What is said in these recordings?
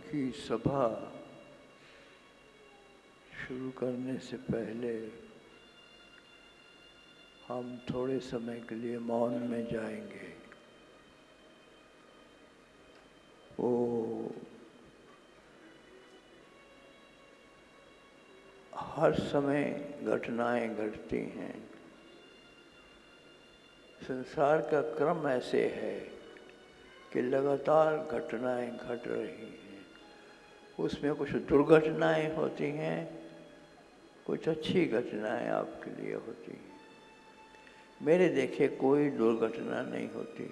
की सभा शुरू करने से पहले हम थोड़े समय के लिए मौन में जाएंगे। वो हर समय घटनाएं घटती हैं। संसार का क्रम ऐसे है कि लगातार घटनाएं घट रही हैं। उसमें कुछ दुर्घटनाएं होती हैं, कुछ अच्छी घटनाएं आपके लिए होती हैं। मेरे देखे कोई दुर्घटना नहीं होती।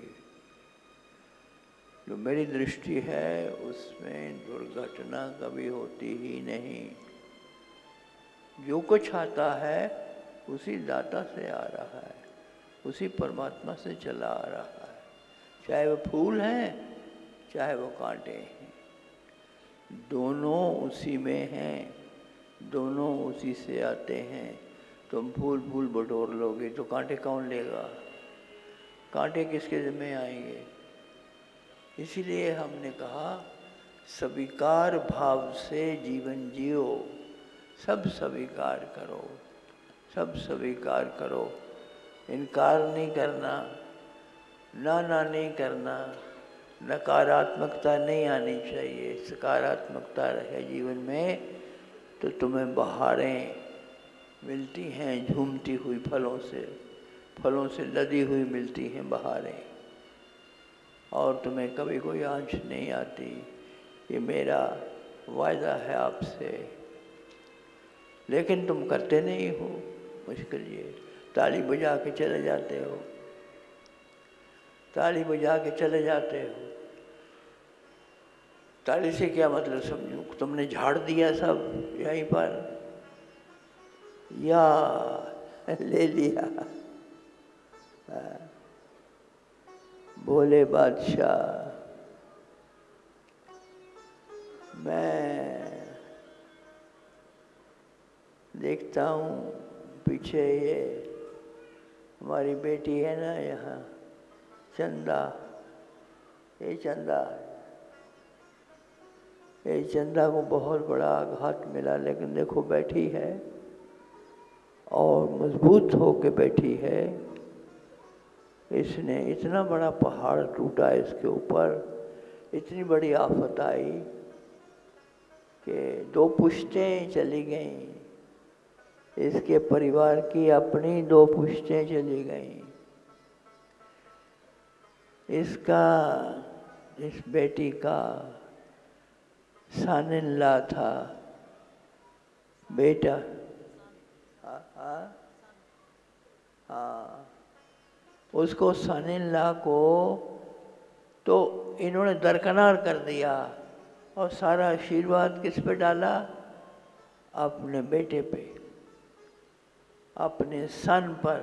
जो मेरी दृष्टि है उसमें दुर्घटना कभी होती ही नहीं। जो कुछ आता है उसी दाता से आ रहा है, उसी परमात्मा से चला आ रहा है। चाहे वो फूल हैं, चाहे वो कांटे हैं, दोनों उसी में हैं, दोनों उसी से आते हैं। तुम फूल फूल बटोर लोगे तो कांटे कौन लेगा? कांटे किसके ज़िम्मे आएंगे? इसीलिए हमने कहा स्वीकार भाव से जीवन जियो। सब स्वीकार करो, सब स्वीकार करो। इनकार नहीं करना, ना नहीं करना। नकारात्मकता नहीं आनी चाहिए, सकारात्मकता रहे जीवन में तो तुम्हें बहारें मिलती हैं झूमती हुई फलों से लदी हुई मिलती हैं बहारें। और तुम्हें कभी कोई आंच नहीं आती। ये मेरा वायदा है आपसे। लेकिन तुम करते नहीं हो। मुश्किल ये ताली बजा के चले जाते हो, ताली बजा के चले जाते हो। ताली से क्या मतलब समझो? तुमने झाड़ दिया सब यहीं पर, या ले लिया। बोले बादशाह, मैं देखता हूँ पीछे ये हमारी बेटी है ना यहाँ चंदा, ये चंदा को बहुत बड़ा आघात मिला, लेकिन देखो बैठी है और मजबूत होके बैठी है। इसने इतना बड़ा पहाड़ टूटा इसके ऊपर, इतनी बड़ी आफत आई कि 2 पुश्तें चली गईं। इसके परिवार की अपनी 2 पुश्तें चली गईं। इस बेटी का सानिल्ला था बेटा। हाँ, उसको सानिल्ला को तो इन्होंने दरकिनार कर दिया और सारा आशीर्वाद किस पे डाला? अपने बेटे पे, अपने सन पर,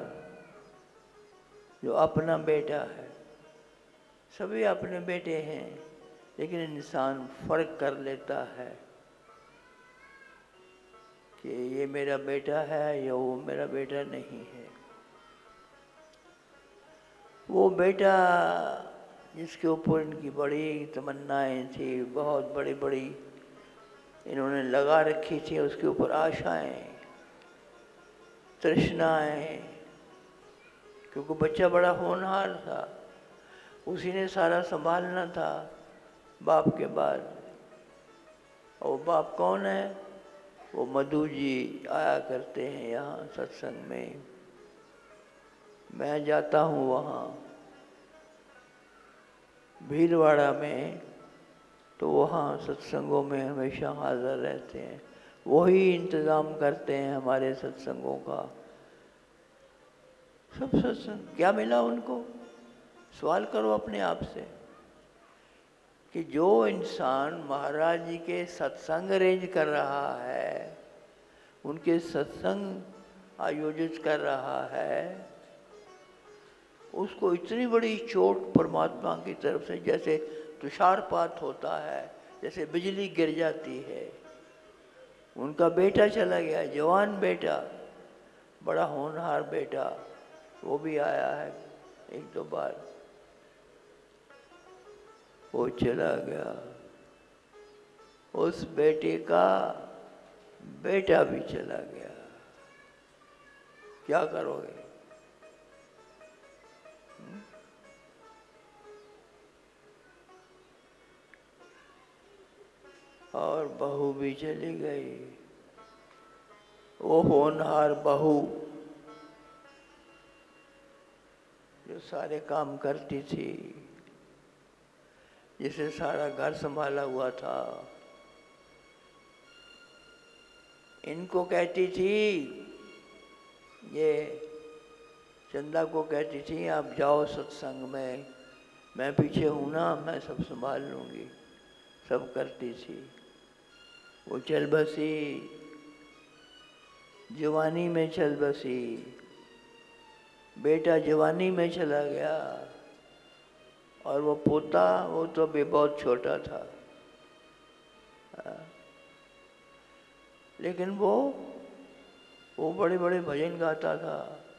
जो अपना बेटा है। सभी अपने बेटे हैं, लेकिन इंसान फर्क कर लेता है कि ये मेरा बेटा है या वो मेरा बेटा नहीं है। वो बेटा जिसके ऊपर इनकी बड़ी तमन्नाएं थी, बहुत बड़ी बड़ी इन्होंने लगा रखी थी, उसके ऊपर आशाएं, तृष्णाएं, क्योंकि बच्चा बड़ा होनहार था। उसी ने सारा संभालना था बाप के बाद। और बाप कौन है? वो मधु जी आया करते हैं यहाँ सत्संग में। मैं जाता हूँ वहाँ भीलवाड़ा में, तो वहाँ सत्संगों में हमेशा हाजिर रहते हैं। वही इंतज़ाम करते हैं हमारे सत्संगों का। सब सत्संग क्या मिला उनको? सवाल करो अपने आप से कि जो इंसान महाराज जी के सत्संग अरेंज कर रहा है, उनके सत्संग आयोजित कर रहा है, उसको इतनी बड़ी चोट परमात्मा की तरफ से, जैसे तुषारपात होता है, जैसे बिजली गिर जाती है। उनका बेटा चला गया, जवान बेटा, बड़ा होनहार बेटा, वो भी आया है 1-2 बार, वो चला गया। उस बेटे का बेटा भी चला गया, क्या करोगे? और बहू भी चली गई, वो होनहार बहू जो सारे काम करती थी, जिसे सारा घर संभाला हुआ था, इनको कहती थी, ये चंदा को कहती थी, आप जाओ सत्संग में, मैं पीछे हूं ना, मैं सब संभाल लूंगी। सब करती थी। वो चल बसी, जवानी में चल बसी, बेटा जवानी में चला गया, और वो पोता, वो तो भी बहुत छोटा था। लेकिन वो बड़े बड़े भजन गाता था,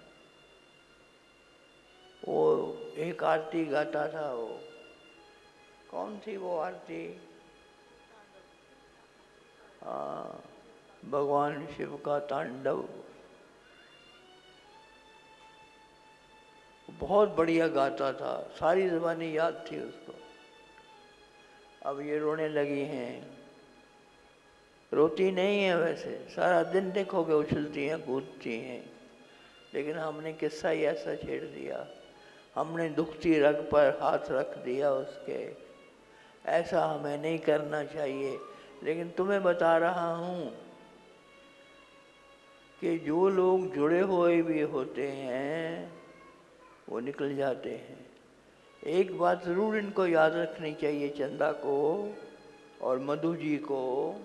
वो एक आरती गाता था। वो कौन थी वो आरती? हाँ, भगवान शिव का तांडव। बहुत बढ़िया गाता था, सारी ज़बानी याद थी उसको। अब ये रोने लगी हैं, रोती नहीं है वैसे, सारा दिन देखोगे उछलती हैं, कूदती हैं, लेकिन हमने किस्सा ही ऐसा छेड़ दिया, हमने दुखती रग पर हाथ रख दिया उसके। ऐसा हमें नहीं करना चाहिए। लेकिन तुम्हें बता रहा हूँ कि जो लोग जुड़े हुए भी होते हैं वो निकल जाते हैं। एक बात ज़रूर इनको याद रखनी चाहिए, चंदा को और मधु जी को,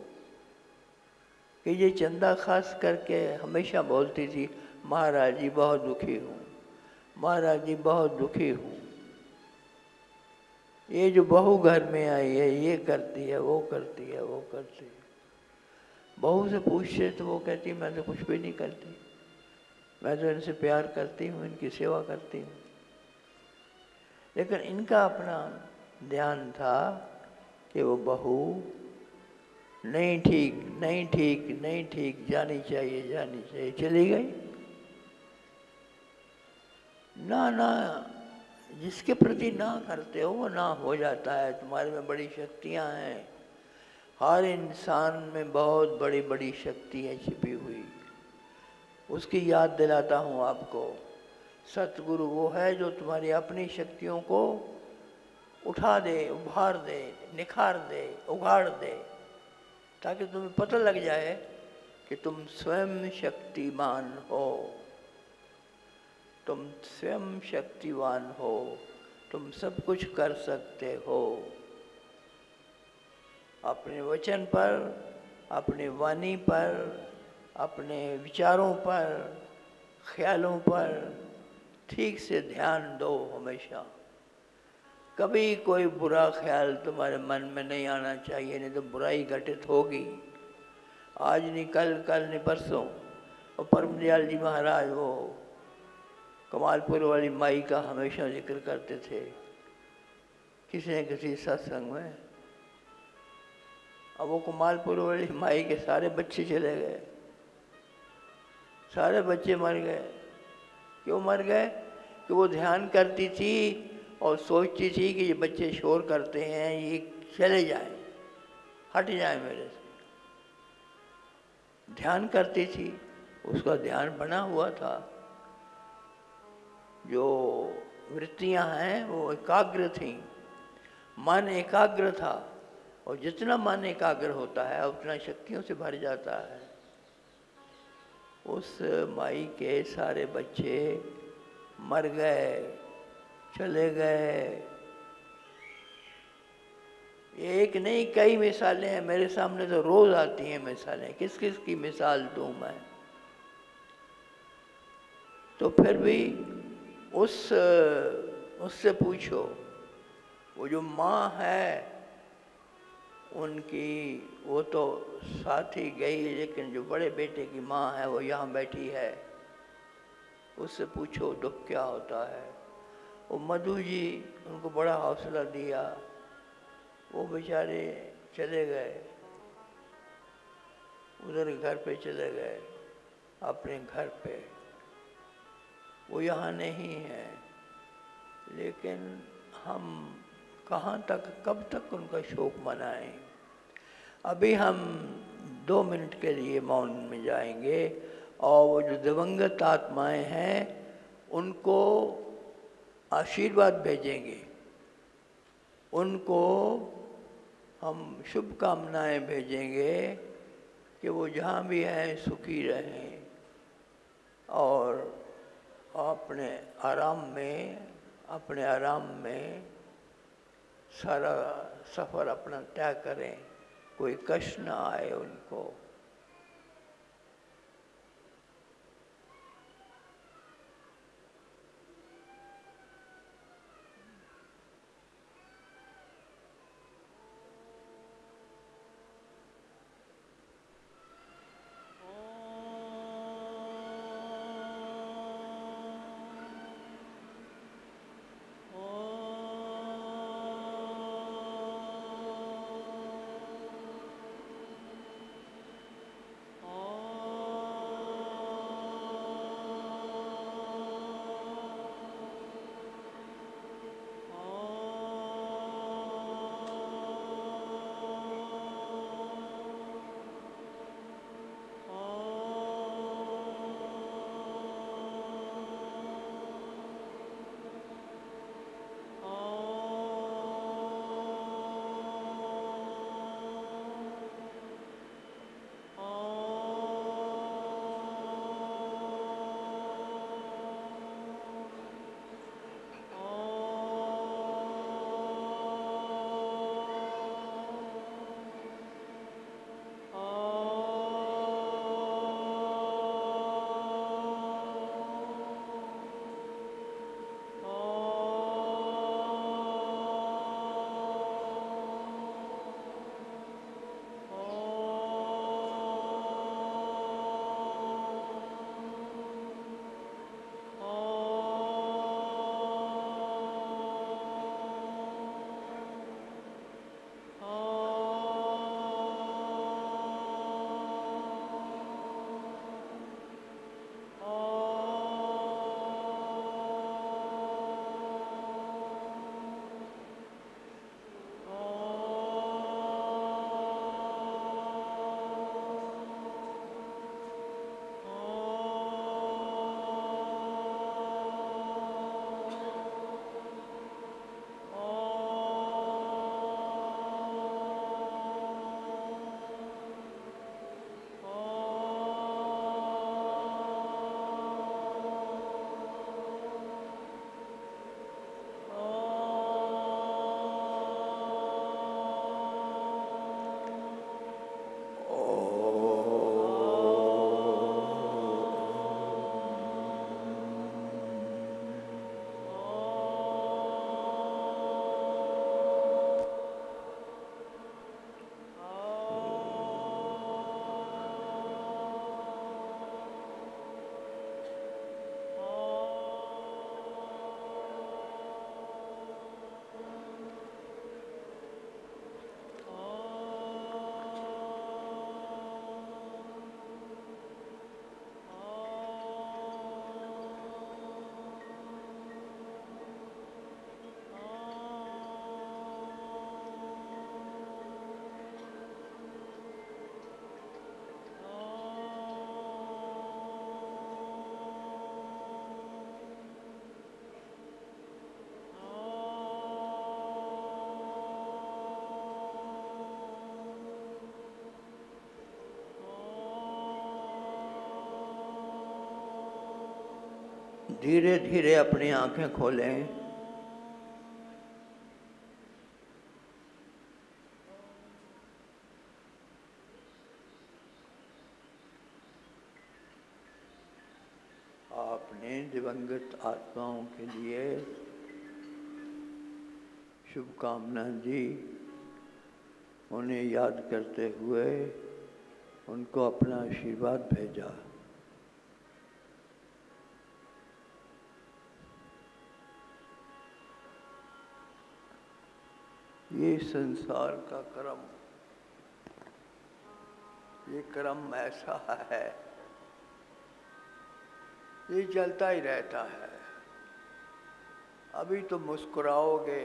कि ये चंदा खास करके हमेशा बोलती थी, महाराज जी बहुत दुखी हूँ, महाराज जी बहुत दुखी हूँ। ये जो बहू घर में आई है, ये करती है, वो करती है, वो करती है। बहू से पूछते तो वो कहती मैं तो कुछ भी नहीं करती, मैं तो इनसे प्यार करती हूँ, इनकी सेवा करती हूँ। लेकिन इनका अपना ध्यान था कि वो बहू नहीं ठीक, नहीं ठीक, नहीं ठीक, जानी चाहिए, जानी चाहिए, चली गई। ना ना, जिसके प्रति ना करते हो वो ना हो जाता है। तुम्हारे में बड़ी शक्तियाँ हैं, हर इंसान में बहुत बड़ी बड़ी शक्ति है छिपी हुई। उसकी याद दिलाता हूँ आपको, सतगुरु वो है जो तुम्हारी अपनी शक्तियों को उठा दे, उभार दे, निखार दे, उगाड़ दे, ताकि तुम्हें पता लग जाए कि तुम स्वयं शक्तिमान हो, तुम स्वयं शक्तिवान हो, तुम सब कुछ कर सकते हो। अपने वचन पर, अपने वाणी पर, अपने विचारों पर, ख्यालों पर ठीक से ध्यान दो हमेशा। कभी कोई बुरा ख्याल तुम्हारे मन में नहीं आना चाहिए, नहीं तो बुराई घटित होगी। आज नहीं कल, कल नहीं परसों। और परमदयाल जी महाराज वो कमालपुर वाली माई का हमेशा जिक्र करते थे किसी न किसी सत्संग में। अब वो कमालपुर वाली माई के सारे बच्चे चले गए, सारे बच्चे मर गए। क्यों मर गए? कि वो ध्यान करती थी और सोचती थी कि ये बच्चे शोर करते हैं, ये चले जाएं, हट जाएं मेरे से। ध्यान करती थी, उसका ध्यान बना हुआ था। जो वृत्तियां हैं वो एकाग्र थीं, मन एकाग्र था, और जितना मन एकाग्र होता है उतना शक्तियों से भर जाता है। उस माई के सारे बच्चे मर गए, चले गए। एक नहीं कई मिसालें हैं मेरे सामने, तो रोज आती हैं मिसालें। किस किस की मिसाल दूं मैं? तो फिर भी उससे पूछो, वो जो माँ है उनकी, वो तो साथ ही गई, लेकिन जो बड़े बेटे की माँ है वो यहाँ बैठी है, उससे पूछो दुख क्या होता है। वो मधु जी उनको बड़ा हौसला दिया, वो बेचारे चले गए। उधर घर पे चले गए, अपने घर पे। वो यहाँ नहीं है, लेकिन हम कहाँ तक, कब तक उनका शोक मनाएं। अभी हम 2 मिनट के लिए मौन में जाएंगे और वो जो दिवंगत आत्माएं हैं उनको आशीर्वाद भेजेंगे, उनको हम शुभकामनाएं भेजेंगे कि वो जहाँ भी हैं सुखी रहें और अपने आराम में सारा सफ़र अपना तय करें, कोई कष्ट ना आए उनको। धीरे धीरे अपनी आंखें खोलें। आपने दिवंगत आत्माओं के लिए शुभकामना दी, उन्हें याद करते हुए उनको अपना आशीर्वाद भेजा। ये संसार का क्रम ये क्रम ऐसा है, ये चलता ही रहता है। अभी तो मुस्कुराओगे,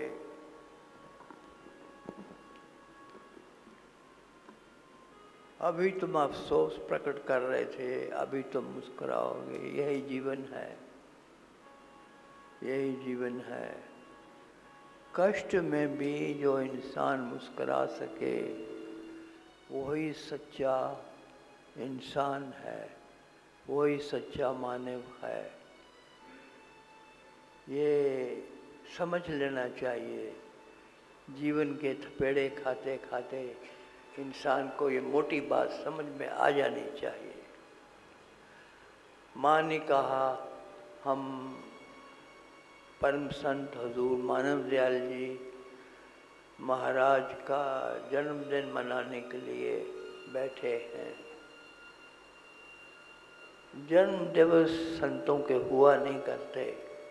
अभी तुम अफसोस प्रकट कर रहे थे, अभी तुम मुस्कुराओगे। यही जीवन है, यही जीवन है। कष्ट में भी जो इंसान मुस्कुरा सके वही सच्चा इंसान है, वही सच्चा मानव है। ये समझ लेना चाहिए। जीवन के थपेड़े खाते खाते इंसान को ये मोटी बात समझ में आ जानी चाहिए। माँ ने कहा, हम परम संत हजूर मानव दयाल जी महाराज का जन्मदिन मनाने के लिए बैठे हैं। जन्म दिवस संतों के हुआ नहीं करते,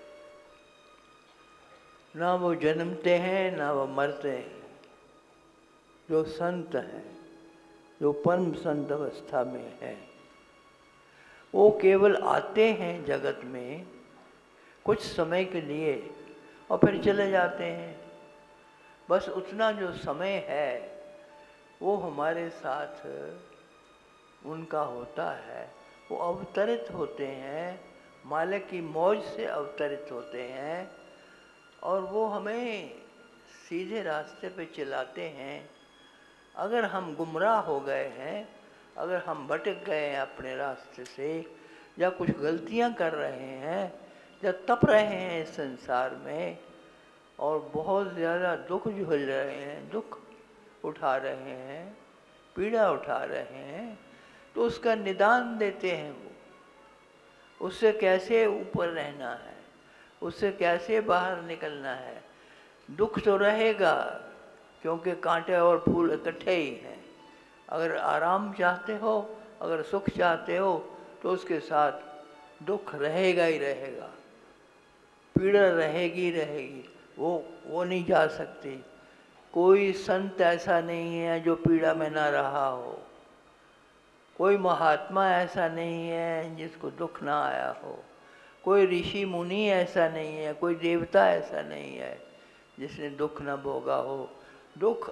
ना वो जन्मते हैं ना वो मरते हैं। जो संत हैं, जो परम संत अवस्था में हैं, वो केवल आते हैं जगत में कुछ समय के लिए और फिर चले जाते हैं। बस उतना जो समय है वो हमारे साथ उनका होता है। वो अवतरित होते हैं, मालिक की मौज से अवतरित होते हैं और वो हमें सीधे रास्ते पे चलाते हैं। अगर हम गुमराह हो गए हैं, अगर हम भटक गए हैं अपने रास्ते से, या कुछ गलतियां कर रहे हैं, या तप रहे हैं इस संसार में और बहुत ज़्यादा दुख झेल रहे हैं, दुख उठा रहे हैं, पीड़ा उठा रहे हैं, तो उसका निदान देते हैं। वो उससे कैसे ऊपर रहना है, उससे कैसे बाहर निकलना है। दुख तो रहेगा क्योंकि कांटे और फूल इकट्ठे ही हैं। अगर आराम चाहते हो, अगर सुख चाहते हो, तो उसके साथ दुख रहेगा ही रहेगा, पीड़ा रहेगी रहेगी, वो नहीं जा सकती। कोई संत ऐसा नहीं है जो पीड़ा में ना रहा हो, कोई महात्मा ऐसा नहीं है जिसको दुख ना आया हो, कोई ऋषि मुनि ऐसा नहीं है, कोई देवता ऐसा नहीं है जिसने दुख न भोगा हो। दुख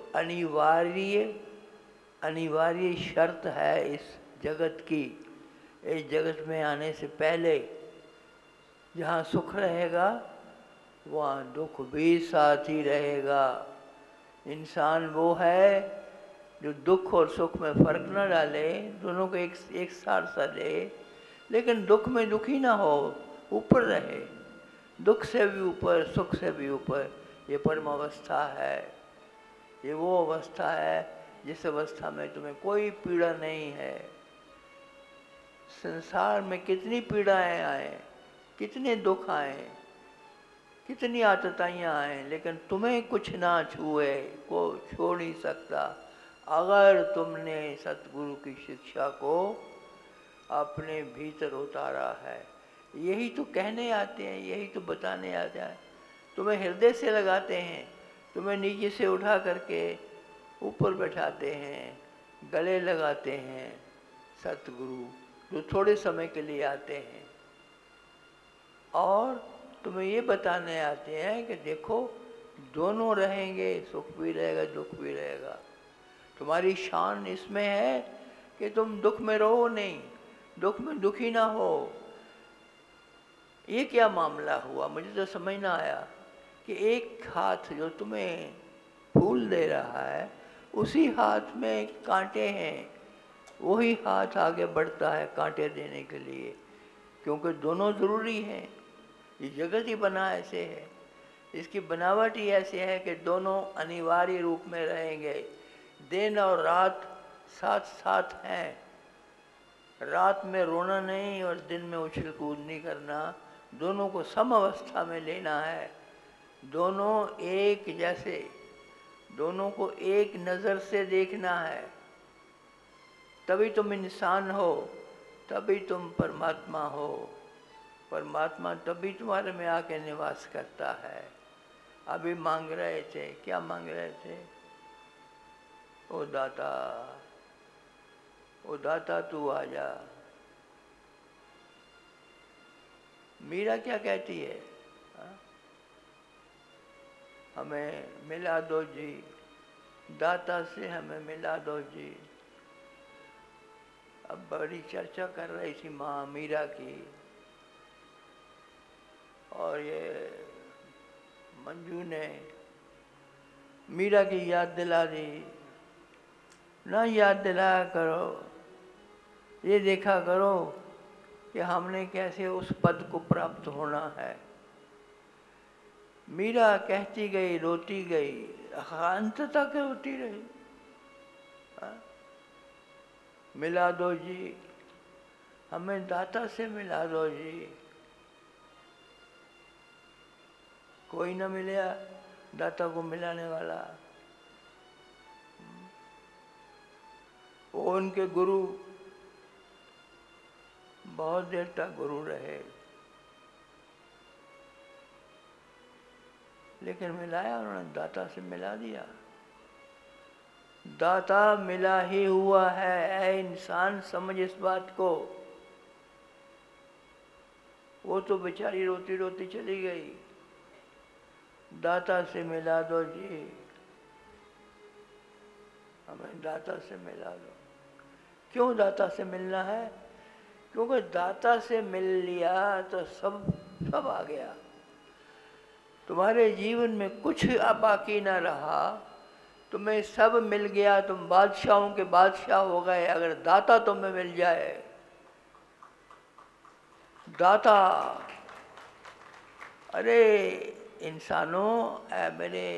अनिवार्य शर्त है इस जगत की। इस जगत में आने से पहले जहाँ सुख रहेगा वहाँ दुख भी साथ ही रहेगा। इंसान वो है जो दुख और सुख में फर्क न डाले, दोनों को एक साथ सा दे, लेकिन दुख में दुखी ना हो, ऊपर रहे। दुख से भी ऊपर, सुख से भी ऊपर, ये परम अवस्था है। ये वो अवस्था है जिस अवस्था में तुम्हें कोई पीड़ा नहीं है। संसार में कितनी पीड़ाएं आए, कितने दुख आए, कितनी आतताइयाँ आए, लेकिन तुम्हें कुछ ना छुए, को छोड़ नहीं सकता अगर तुमने सतगुरु की शिक्षा को अपने भीतर उतारा है। यही तो कहने आते हैं, यही तो बताने आते हैं। तुम्हें हृदय से लगाते हैं, तुम्हें नीचे से उठा करके ऊपर बैठाते हैं, गले लगाते हैं सतगुरु, जो थोड़े समय के लिए आते हैं और तुम्हें ये बताने आते हैं कि देखो दोनों रहेंगे, सुख भी रहेगा दुख भी रहेगा। तुम्हारी शान इसमें है कि तुम दुख में रहो नहीं, दुख में दुखी ना हो। ये क्या मामला हुआ, मुझे तो समझ ना आया कि एक हाथ जो तुम्हें फूल दे रहा है उसी हाथ में कांटे हैं, वही हाथ आगे बढ़ता है कांटे देने के लिए, क्योंकि दोनों ज़रूरी हैं। ये जगत ही बना ऐसे है, इसकी बनावट ही ऐसे है कि दोनों अनिवार्य रूप में रहेंगे। दिन और रात साथ साथ हैं। रात में रोना नहीं और दिन में उछल कूद नहीं करना, दोनों को सम अवस्था में लेना है। दोनों एक जैसे, दोनों को एक नज़र से देखना है। तभी तुम इंसान हो, तभी तुम परमात्मा हो। परमात्मा तभी तुम्हारे में आके निवास करता है। अभी मांग रहे थे, क्या मांग रहे थे? ओ दाता, ओ दाता तू आ जा। मीरा क्या कहती है? हाँ? हमें मिला दो जी, दाता से हमें मिला दो जी। अब बड़ी चर्चा कर रही थी माँ मीरा की, और ये मंजू ने मीरा की याद दिला दी। ना याद दिलाया करो, ये देखा करो कि हमने कैसे उस पद को प्राप्त होना है। मीरा कहती गई, रोती गई, अंत तक रोती रही। हाँ? मिला दो जी, हमें दाता से मिला दो जी। कोई न मिला दाता को मिलाने वाला। वो उनके गुरु बहुत देर तक गुरु रहे, लेकिन मिलाया उन्होंने, दाता से मिला दिया। दाता मिला ही हुआ है, ऐ इंसान समझ इस बात को। वो तो बेचारी रोती रोती चली गई, दाता से मिला दो जी, हमें दाता से मिला दो। क्यों दाता से मिलना है? क्योंकि दाता से मिल लिया तो सब आ गया। तुम्हारे जीवन में कुछ अब बाकी ना रहा, तुम्हें सब मिल गया, तुम बादशाहों के बादशाह हो गए अगर दाता तुम्हें मिल जाए। दाता, अरे इंसानों, ऐ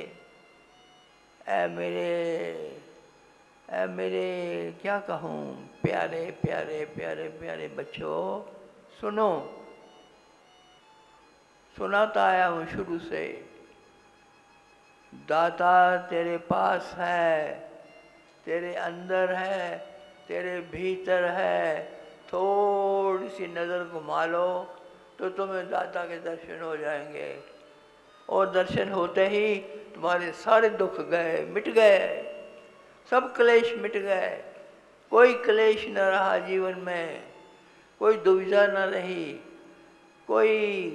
मेरे क्या कहूँ, प्यारे प्यारे प्यारे प्यारे बच्चों, सुनो। सुनाता आया हूँ शुरू से। दाता तेरे पास है, तेरे अंदर है, तेरे भीतर है। थोड़ी सी नज़र घुमा लो तो तुम्हें दाता के दर्शन हो जाएंगे, और दर्शन होते ही तुम्हारे सारे दुख गए, मिट गए, सब क्लेश मिट गए। कोई क्लेश न रहा जीवन में, कोई दुविधा न रही, कोई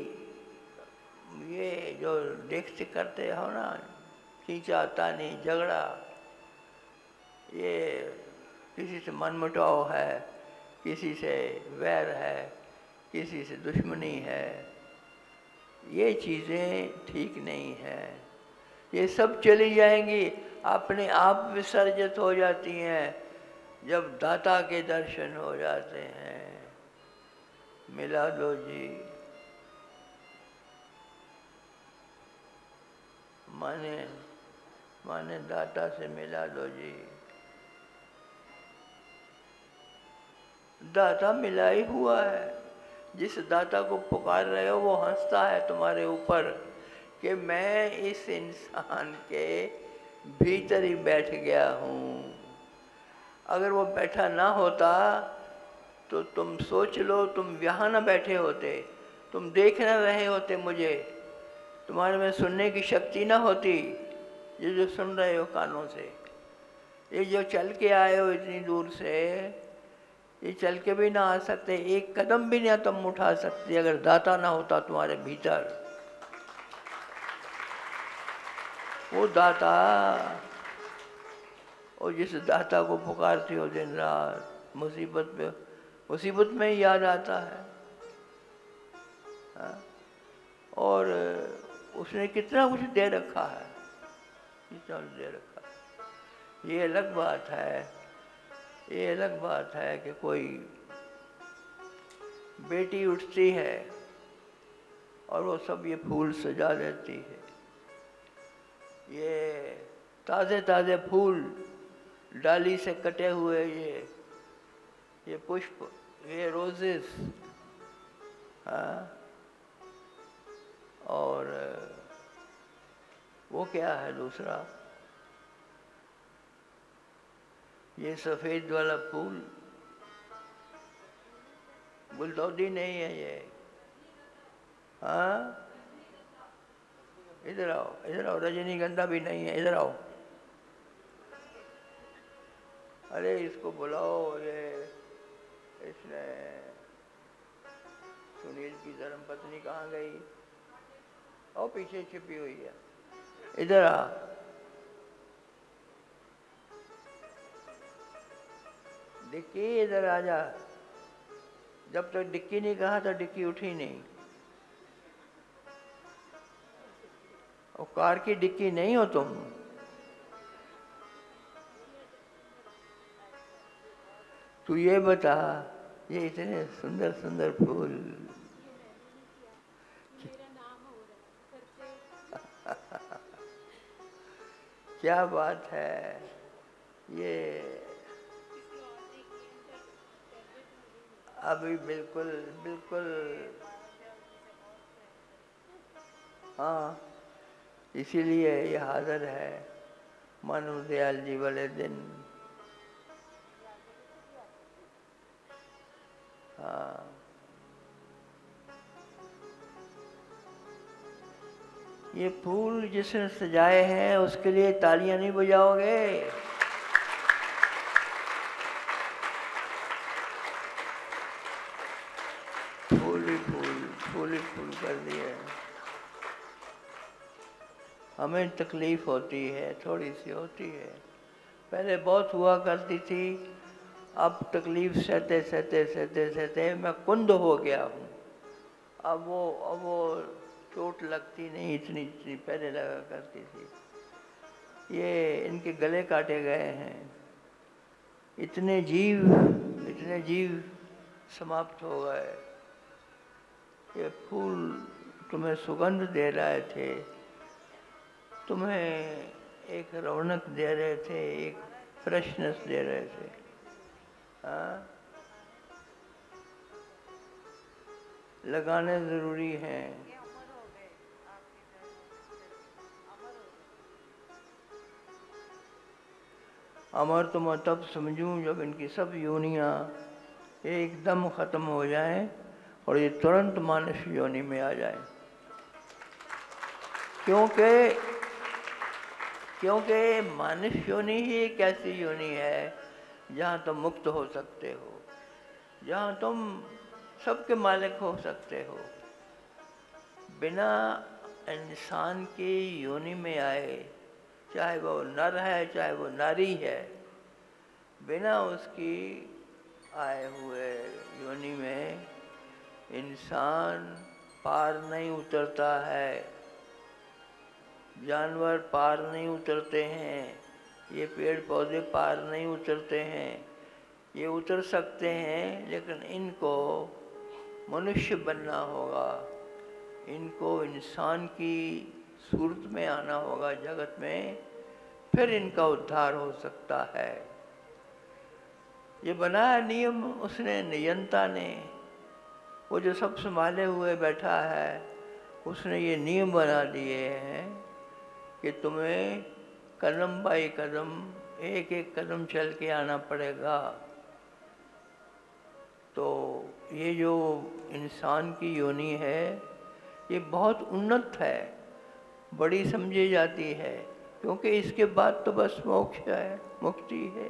ये जो देखते करते हो ना, खींचा तानी झगड़ा, ये किसी से मनमुटाव है, किसी से वैर है, किसी से दुश्मनी है, ये चीज़ें ठीक नहीं है। ये सब चली जाएंगी, अपने आप विसर्जित हो जाती हैं जब दाता के दर्शन हो जाते हैं। मिला दो जी, माने दाता से मिला दो जी। दाता मिला ही हुआ है। जिस दाता को पुकार रहे हो वो हंसता है तुम्हारे ऊपर कि मैं इस इंसान के भीतर ही बैठ गया हूँ। अगर वो बैठा ना होता तो तुम सोच लो, तुम यहाँ ना बैठे होते, तुम देख ना रहे होते मुझे, तुम्हारे में सुनने की शक्ति ना होती, ये जो सुन रहे हो कानों से, ये जो चल के आए हो इतनी दूर से, ये चल के भी ना आ सकते, एक कदम भी ना तुम उठा सकते अगर दाता ना होता तुम्हारे भीतर। वो दाता, और जिस दाता को पुकारती हो दिन रात, मुसीबत में ही याद आता है। हाँ? और उसने कितना कुछ दे रखा है, कितना कुछ दे रखा है। ये अलग बात है, ये अलग बात है कि कोई बेटी उठती है और वो सब ये फूल सजा देती है, ये ताज़े ताज़े फूल, डाली से कटे हुए ये पुष्प, ये रोजेस, हाँ, और वो क्या है दूसरा, ये सफ़ेद वाला फूल, गुलदौदी नहीं है ये, हाँ, इधर आओ, इधर आओ, रजनीगंधा भी नहीं है, इधर आओ। अरे इसको बुलाओ, ये इसने सुनील की धर्मपत्नी कहाँ गई? और पीछे छिपी हुई है, इधर आ। डिक्की इधर आ जा। जब तक डिक्की नहीं कहा तो डिक्की उठी नहीं। और कार की डिक्की नहीं हो तुम। तू ये बता, ये इतने सुंदर सुंदर फूल क्या बात है ये। अभी बिल्कुल बिल्कुल, हाँ, इसीलिए ये हाजिर है मनु दयाल जी वाले दिन। हाँ, ये फूल जिसने सजाए हैं उसके लिए तालियां नहीं बजाओगे? फूल ही फूल, फूल ही फूल कर दिए। हमें तकलीफ होती है, थोड़ी सी होती है, पहले बहुत हुआ करती थी। अब तकलीफ सहते सहते सहते सहते मैं कुंद हो गया हूँ। अब वो चोट लगती नहीं इतनी जितनी पहले लगा करती थी। ये इनके गले काटे गए हैं, इतने जीव समाप्त हो गए। ये फूल तुम्हें सुगंध दे रहे थे, तुम्हें एक रौनक दे रहे थे, एक फ्रेशनेस दे रहे थे। हाँ, लगाने जरूरी हैं। अमर तो मैं तब समझूं जब इनकी सब योनियां एकदम खत्म हो जाएं और ये तुरंत मानस योनि में आ जाएं। क्योंकि मानस योनि ही एक ऐसी योनि है जहाँ तुम मुक्त हो सकते हो, जहाँ तुम सबके मालिक हो सकते हो। बिना इंसान की योनि में आए, चाहे वो नर है चाहे वो नारी है, बिना उसकी आए हुए योनि में इंसान पार नहीं उतरता है। जानवर पार नहीं उतरते हैं, ये पेड़ पौधे पार नहीं उतरते हैं। ये उतर सकते हैं लेकिन इनको मनुष्य बनना होगा, इनको इंसान की सूरत में आना होगा जगत में, फिर इनका उद्धार हो सकता है। ये बनाया नियम उसने, नियंता ने, वो जो सब संभाले हुए बैठा है, उसने ये नियम बना दिए हैं कि तुम्हें कदम बाई कदम, एक एक कदम चल के आना पड़ेगा। तो ये जो इंसान की योनि है ये बहुत उन्नत है, बड़ी समझी जाती है, क्योंकि इसके बाद तो बस मोक्ष है, मुक्ति है।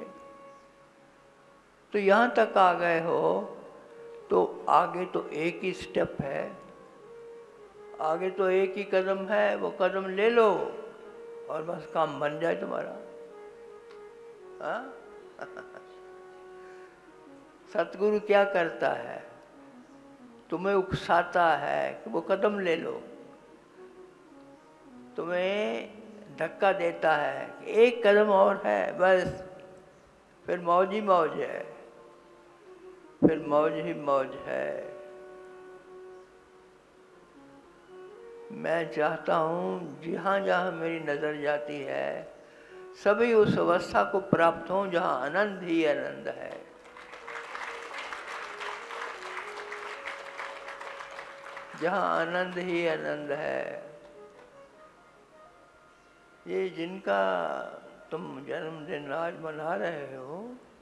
तो यहाँ तक आ गए हो तो आगे तो एक ही स्टेप है, आगे तो एक ही कदम है, वो कदम ले लो और बस काम बन जाए तुम्हारा। हाँ? सतगुरु क्या करता है? तुम्हें उकसाता है कि वो कदम ले लो, तुम्हें धक्का देता है कि एक कदम और है बस, फिर मौज ही मौज है, फिर मौज ही मौज है। मैं चाहता हूँ जहाँ जहाँ मेरी नज़र जाती है सभी उस अवस्था को प्राप्त हों जहाँ आनंद ही आनंद है। जहाँ आनंद ही आनंद है। ये जिनका तुम जन्मदिन आज मना रहे हो,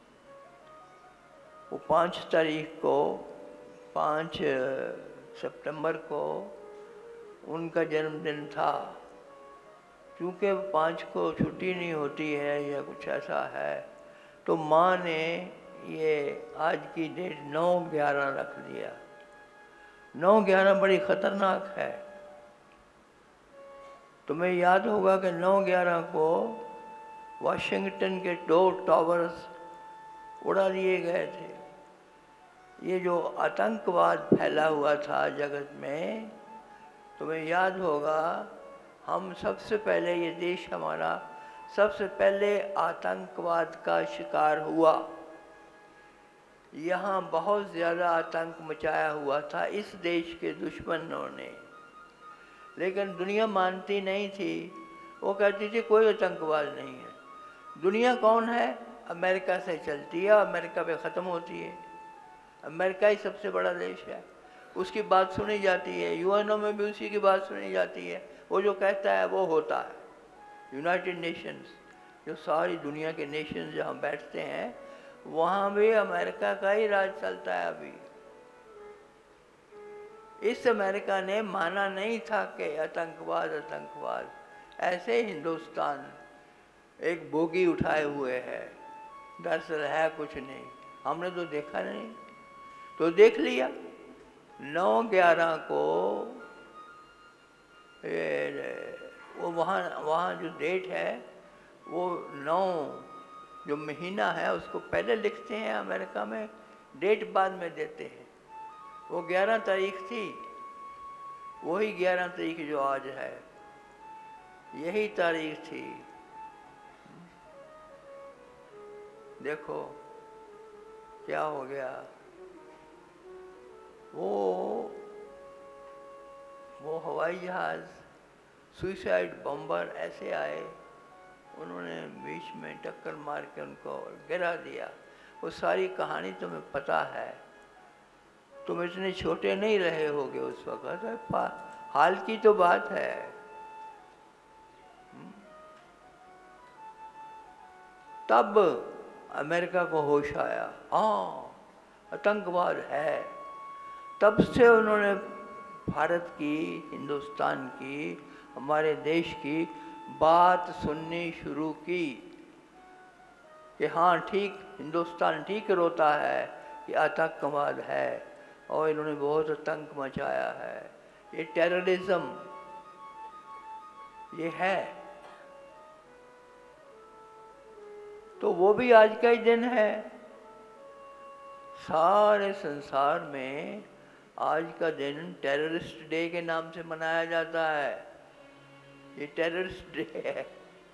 वो 5 तारीख को, 5 सितंबर को उनका जन्मदिन था। क्योंकि 5 को छुट्टी नहीं होती है या कुछ ऐसा है, तो माँ ने ये आज की डेट 9/11 रख दिया। 9/11 बड़ी खतरनाक है। तुम्हें याद होगा कि 9/11 को वाशिंगटन के 2 टावर्स उड़ा दिए गए थे। ये जो आतंकवाद फैला हुआ था जगत में, तुम्हें याद होगा, हम सबसे पहले, ये देश हमारा सबसे पहले आतंकवाद का शिकार हुआ। यहाँ बहुत ज़्यादा आतंक मचाया हुआ था इस देश के दुश्मनों ने, लेकिन दुनिया मानती नहीं थी। वो कहती थी कोई आतंकवाद नहीं है। दुनिया कौन है? अमेरिका से चलती है, अमेरिका पे ख़त्म होती है। अमेरिका ही सबसे बड़ा देश है, उसकी बात सुनी जाती है। यूएनओ में भी उसी की बात सुनी जाती है। वो जो कहता है वो होता है। यूनाइटेड नेशंस, जो सारी दुनिया के नेशंस जहाँ बैठते हैं, वहाँ भी अमेरिका का ही राज चलता है अभी। इस अमेरिका ने माना नहीं था कि आतंकवाद। ऐसे हिंदुस्तान एक बोगी उठाए हुए है, दरअसल है कुछ नहीं। हमने तो देखा नहीं, तो देख लिया। 9/11 को वो वहाँ जो डेट है, वो 9 जो महीना है उसको पहले लिखते हैं अमेरिका में, डेट बाद में देते हैं। वो 11 तारीख थी, वही 11 तारीख जो आज है, यही तारीख थी। देखो क्या हो गया। वो हवाई जहाज़, सुइसाइड बम्बर ऐसे आए, उन्होंने बीच में टक्कर मार के उनको गिरा दिया। वो सारी कहानी तुम्हें पता है। तुम इतने छोटे नहीं रहे होगे उस वक़्त, हाल की तो बात है। तब अमेरिका को होश आया, हाँ आतंकवाद है। तब से उन्होंने भारत की, हिंदुस्तान की, हमारे देश की बात सुननी शुरू की कि हाँ ठीक, हिंदुस्तान ठीक रोता है कि आतंकवाद है और इन्होंने बहुत आतंक मचाया है। ये टेररिज्म ये है। तो वो भी आज का ही दिन है। सारे संसार में आज का दिन टेररिस्ट डे के नाम से मनाया जाता है। ये टेररिस्ट डे है,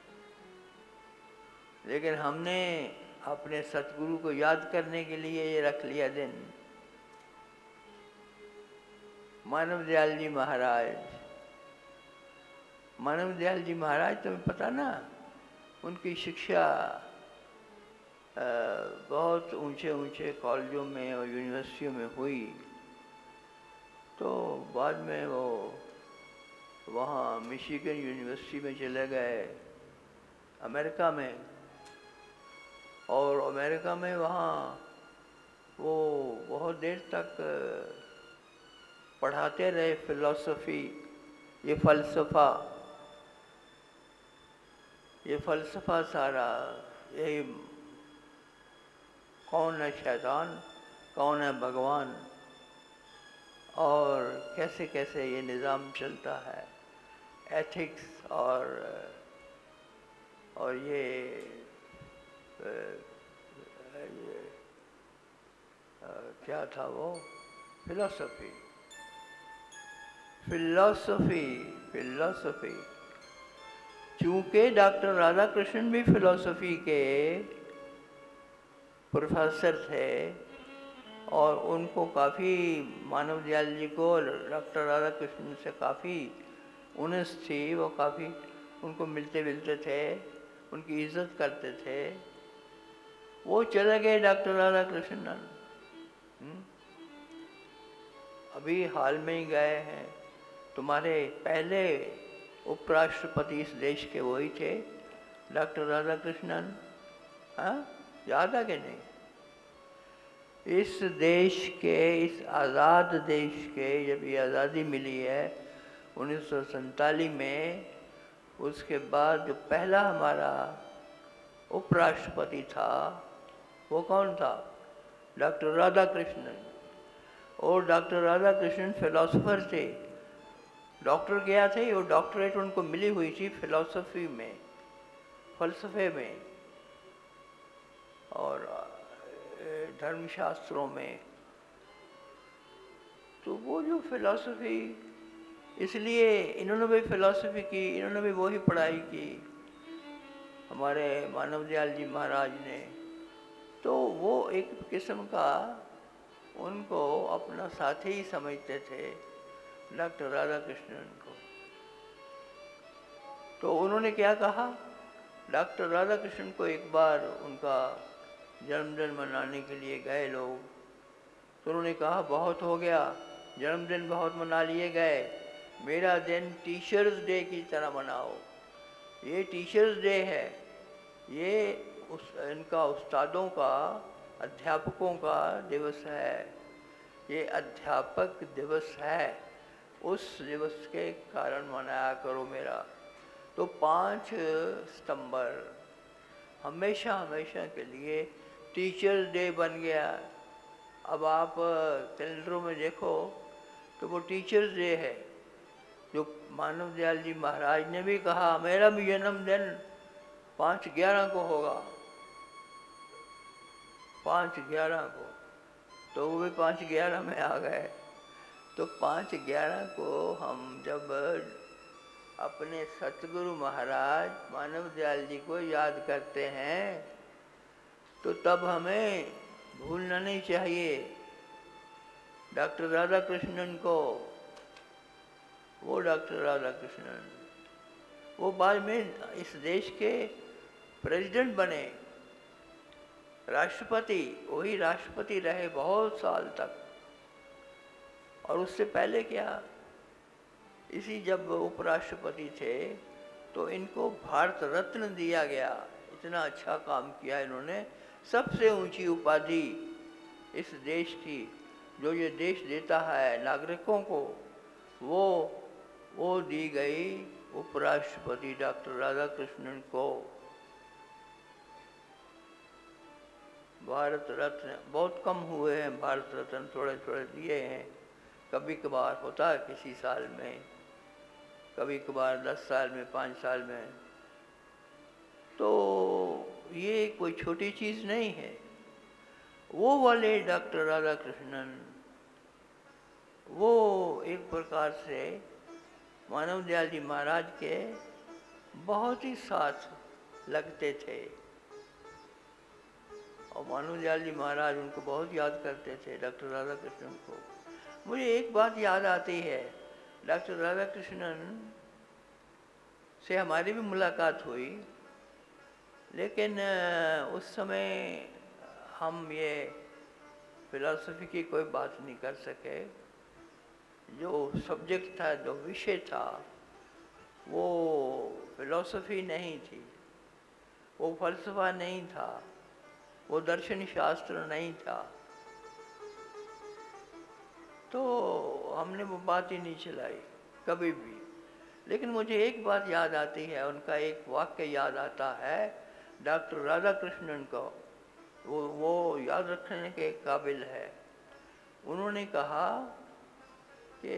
लेकिन हमने अपने सतगुरु को याद करने के लिए ये रख लिया दिन। मानव दयाल जी महाराज, मानव दयाल जी महाराज, तुम्हें पता ना, उनकी शिक्षा बहुत ऊंचे ऊंचे कॉलेजों में और यूनिवर्सिटियों में हुई। तो बाद में वो वहाँ मिशिगन यूनिवर्सिटी में चले गए, अमेरिका में। और अमेरिका में वहाँ वो बहुत देर तक पढ़ाते रहे फिलॉसफी, ये फ़लसफ़ा सारा, यही कौन है शैतान, कौन है भगवान, और कैसे कैसे ये निज़ाम चलता है, एथिक्स और ये क्या था वो, फिलॉसफी। चूँकि डॉक्टर राधाकृष्णन भी फिलॉसफी के प्रोफेसर थे और उनको काफ़ी, मानव दयाल जी को डॉक्टर राधाकृष्णन से काफ़ी उनस थी। वो काफ़ी उनको मिलते थे, उनकी इज्जत करते थे। वो चले गए डॉक्टर राधाकृष्णन, अभी हाल में ही गए हैं। तुम्हारे पहले उपराष्ट्रपति इस देश के वही थे, डॉक्टर राधाकृष्णन। हाँ, याद है कि नहीं? इस देश के, इस आज़ाद देश के, जब ये आज़ादी मिली है 1947 में, उसके बाद जो पहला हमारा उपराष्ट्रपति था वो कौन था? डॉक्टर राधा कृष्णन। और डॉक्टर राधा कृष्णन फिलोसोफर थे, डॉक्टर गया थे, वो डॉक्टरेट उनको मिली हुई थी फिलॉसफी में, फलसफे में और धर्मशास्त्रों में। तो वो जो फिलॉसफी, इसलिए इन्होंने भी फिलॉसफी की, इन्होंने भी वही पढ़ाई की हमारे मानव दयाल जी महाराज ने। तो वो एक किस्म का उनको अपना साथी ही समझते थे डॉक्टर राधा कृष्णन को। तो उन्होंने क्या कहा, डॉक्टर राधा कृष्णन को एक बार उनका जन्मदिन मनाने के लिए गए लोग, तो उन्होंने कहा बहुत हो गया, जन्मदिन बहुत मना लिए गए, मेरा दिन टीचर्स डे की तरह मनाओ। ये टीचर्स डे है, ये इनका उस्तादों का, अध्यापकों का दिवस है, ये अध्यापक दिवस है, उस दिवस के कारण मनाया करो मेरा। तो 5 सितंबर हमेशा हमेशा के लिए टीचर्स डे बन गया। अब आप कैलेंडरों में देखो तो वो टीचर्स डे है, जो मानव दयाल जी महाराज ने भी कहा मेरा भी जन्मदिन 5/11 को होगा, 5/11 को। तो वो भी 5/11 में आ गए। तो 5/11 को हम जब अपने सतगुरु महाराज मानव दयाल जी को याद करते हैं तो तब हमें भूलना नहीं चाहिए डॉक्टर राधा कृष्णन को। वो डॉक्टर राधा कृष्णन, वो बाद में इस देश के प्रेसिडेंट बने, राष्ट्रपति, वही राष्ट्रपति रहे बहुत साल तक। और उससे पहले क्या, इसी जब उपराष्ट्रपति थे तो इनको भारत रत्न दिया गया। इतना अच्छा काम किया इन्होंने, सबसे ऊंची उपाधि इस देश की, जो ये देश देता है नागरिकों को, वो दी गई उपराष्ट्रपति डॉक्टर राधा कृष्णन को। भारत रत्न बहुत कम हुए हैं, भारत रत्न थोड़े थोड़े दिए हैं, कभी कभार होता है किसी साल में, कभी कभार 10 साल में, 5 साल में। तो ये कोई छोटी चीज़ नहीं है। वो वाले डॉक्टर राधा कृष्णन, वो एक प्रकार से मानव दयाल जी महाराज के बहुत ही साथ लगते थे और मानव दयाल जी महाराज उनको बहुत याद करते थे, डॉक्टर राधा कृष्णन को। मुझे एक बात याद आती है, डॉक्टर राधा कृष्णन से हमारी भी मुलाकात हुई, लेकिन उस समय हम ये फिलॉसफी की कोई बात नहीं कर सके। जो सब्जेक्ट था, जो विषय था, वो फिलॉसफी नहीं थी, वो फलसफा नहीं था, वो दर्शन शास्त्र नहीं था। तो हमने वो बात ही नहीं चलाई कभी भी। लेकिन मुझे एक बात याद आती है, उनका एक वाक्य याद आता है डॉक्टर राधा कृष्णन को, वो याद रखने के काबिल है। उन्होंने कहा कि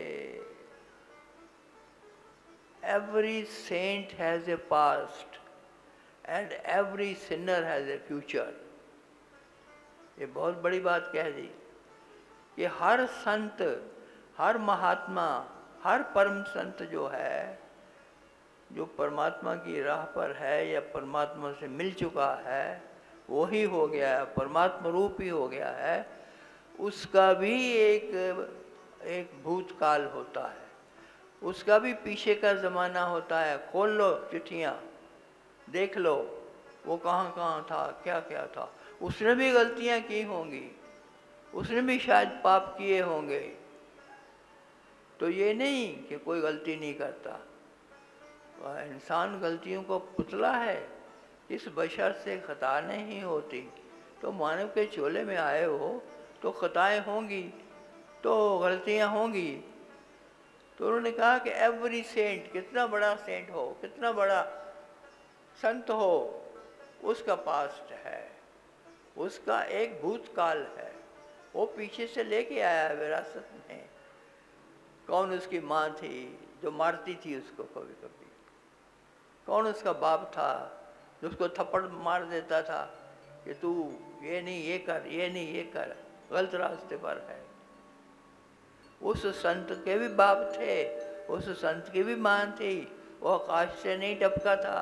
every saint has a past and every sinner has a future. ये बहुत बड़ी बात कह दी कि हर संत, हर महात्मा, हर परम संत जो है, जो परमात्मा की राह पर है या परमात्मा से मिल चुका है, वो ही हो गया है, परमात्मा रूप ही हो गया है, उसका भी एक भूतकाल होता है, उसका भी पीछे का ज़माना होता है। खोल लो चिट्ठियाँ, देख लो वो कहाँ कहाँ था, क्या क्या था। उसने भी गलतियाँ की होंगी, उसने भी शायद पाप किए होंगे। तो ये नहीं कि कोई गलती नहीं करता, इंसान गलतियों को पुतला है, इस बशर से खता नहीं होती। तो मानव के चोले में आए हो तो खताएं होंगी, तो गलतियां होंगी। तो उन्होंने कहा कि एवरी सेंट, कितना बड़ा सेंट हो, कितना बड़ा संत हो, उसका पास्ट है, उसका एक भूतकाल है, वो पीछे से लेके आया है विरासत में। कौन उसकी माँ थी जो मारती थी उसको कभी कभी, कौन उसका बाप था जो उसको थप्पड़ मार देता था कि तू ये नहीं ये कर, ये नहीं ये कर, गलत रास्ते पर है। उस संत के भी बाप थे, उस संत की भी माँ थी, वो आकाश से नहीं टपका था।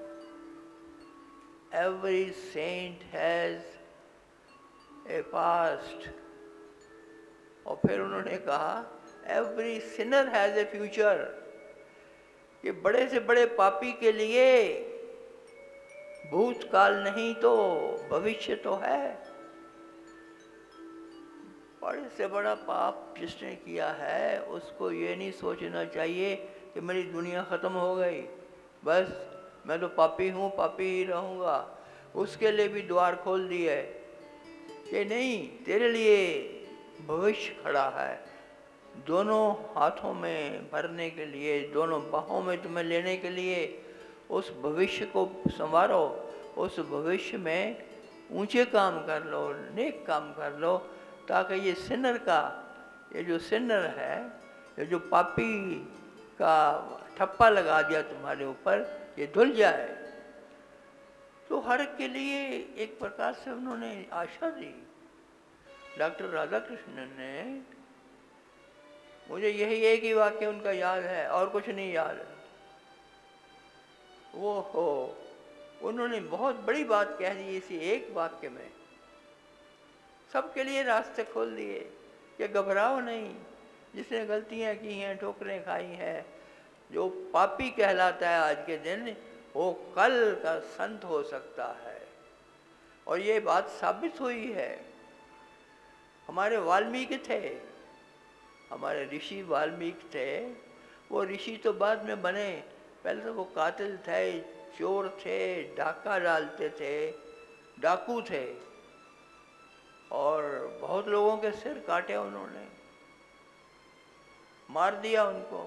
Every saint has a past। और फिर उन्होंने कहा every sinner has a future, कि बड़े से बड़े पापी के लिए भूतकाल नहीं तो भविष्य तो है। बड़े से बड़ा पाप जिसने किया है उसको ये नहीं सोचना चाहिए कि मेरी दुनिया ख़त्म हो गई, बस मैं तो पापी हूँ, पापी ही रहूँगा। उसके लिए भी द्वार खोल दिए कि नहीं, तेरे लिए भविष्य खड़ा है, दोनों हाथों में भरने के लिए, दोनों बाहों में तुम्हें लेने के लिए। उस भविष्य को संवारो, उस भविष्य में ऊंचे काम कर लो, नेक काम कर लो, ताकि ये सिनर का, ये जो सिनर है, ये जो पापी का ठप्पा लगा दिया तुम्हारे ऊपर, ये धुल जाए। तो हर एक के लिए एक प्रकार से उन्होंने आशा दी। डॉक्टर राधाकृष्णन ने, मुझे यही एक ही वाक्य उनका याद है और कुछ नहीं याद है। वो हो, उन्होंने बहुत बड़ी बात कह दी इसी एक वाक्य में, सबके लिए रास्ते खोल दिए कि घबराओ नहीं, जिसने गलतियां की हैं, ठोकरें खाई हैं, जो पापी कहलाता है आज के दिन, वो कल का संत हो सकता है। और ये बात साबित हुई है। हमारे वाल्मीकि थे, हमारे ऋषि वाल्मीकि थे। वो ऋषि तो बाद में बने, पहले तो वो कातिल थे, चोर थे, डाका डालते थे, डाकू थे, और बहुत लोगों के सिर काटे उन्होंने, मार दिया उनको।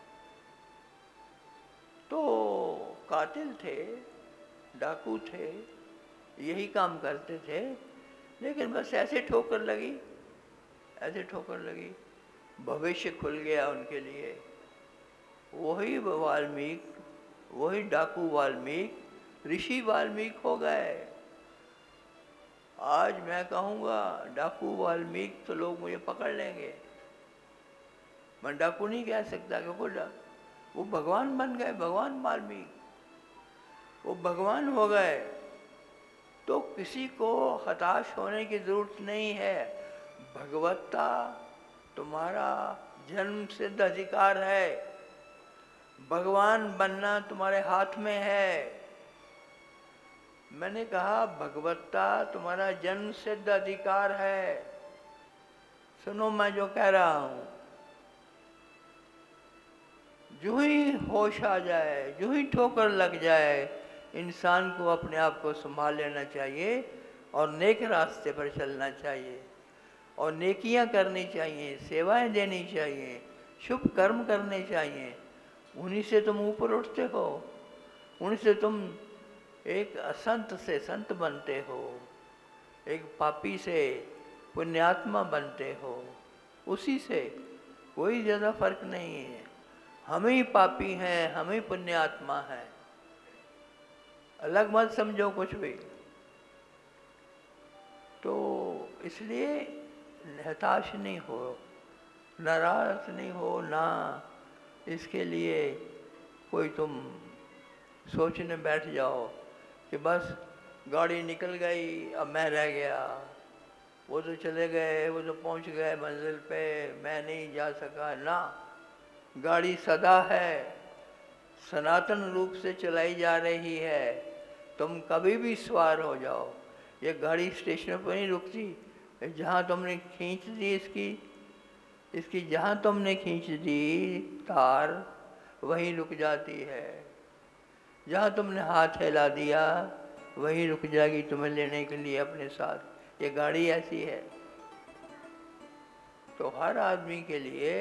तो कातिल थे, डाकू थे, यही काम करते थे, लेकिन बस ऐसे ठोकर लगी, ऐसे ठोकर लगी, भविष्य खुल गया उनके लिए। वही वाल्मीकि, वही डाकू वाल्मीकि ऋषि वाल्मीकि हो गए। आज मैं कहूँगा डाकू वाल्मीकि तो लोग मुझे पकड़ लेंगे, मैं डाकू नहीं कह सकता, क्योंकि वो भगवान बन गए, भगवान वाल्मीकि, वो भगवान हो गए। तो किसी को हताश होने की जरूरत नहीं है। भगवत्ता तुम्हारा जन्म सिद्ध अधिकार है, भगवान बनना तुम्हारे हाथ में है। मैंने कहा भगवत्ता तुम्हारा जन्म सिद्ध अधिकार है। सुनो मैं जो कह रहा हूं, जो ही होश आ जाए, जो ही ठोकर लग जाए, इंसान को अपने आप को संभाल लेना चाहिए और नेक रास्ते पर चलना चाहिए, और नेकियां करनी चाहिए, सेवाएं देनी चाहिए, शुभ कर्म करने चाहिए। उन्हीं से तुम ऊपर उठते हो, उन्हीं से तुम एक असंत से संत बनते हो, एक पापी से पुण्यात्मा बनते हो। उसी से कोई ज़्यादा फर्क नहीं है। हम ही पापी हैं, हम ही पुण्यात्मा हैं, अलग मत समझो कुछ भी। तो इसलिए हताश नहीं हो, नाराज नहीं हो, ना इसके लिए कोई तुम सोचने बैठ जाओ कि बस गाड़ी निकल गई, अब मैं रह गया, वो तो चले गए, वो तो पहुंच गए मंजिल पे, मैं नहीं जा सका। ना, गाड़ी सदा है, सनातन रूप से चलाई जा रही है। तुम कभी भी सवार हो जाओ, ये गाड़ी स्टेशन पर नहीं रुकती। जहाँ तुमने खींच दी इसकी जहाँ तुमने खींच दी तार, वहीं रुक जाती है। जहाँ तुमने हाथ हिला दिया वहीं रुक जाएगी तुम्हें लेने के लिए अपने साथ। ये गाड़ी ऐसी है। तो हर आदमी के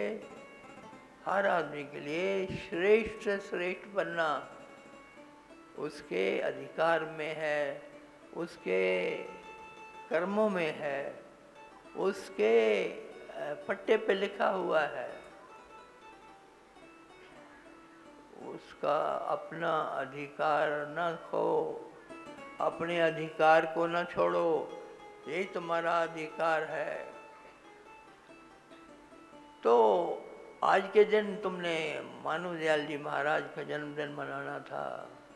लिए श्रेष्ठ से श्रेष्ठ बनना उसके अधिकार में है, उसके कर्मों में है, उसके पट्टे पे लिखा हुआ है। उसका अपना अधिकार न खो, अपने अधिकार को न छोड़ो, यही तुम्हारा अधिकार है। तो आज के दिन तुमने मानवदयाल जी महाराज का जन्मदिन मनाना था,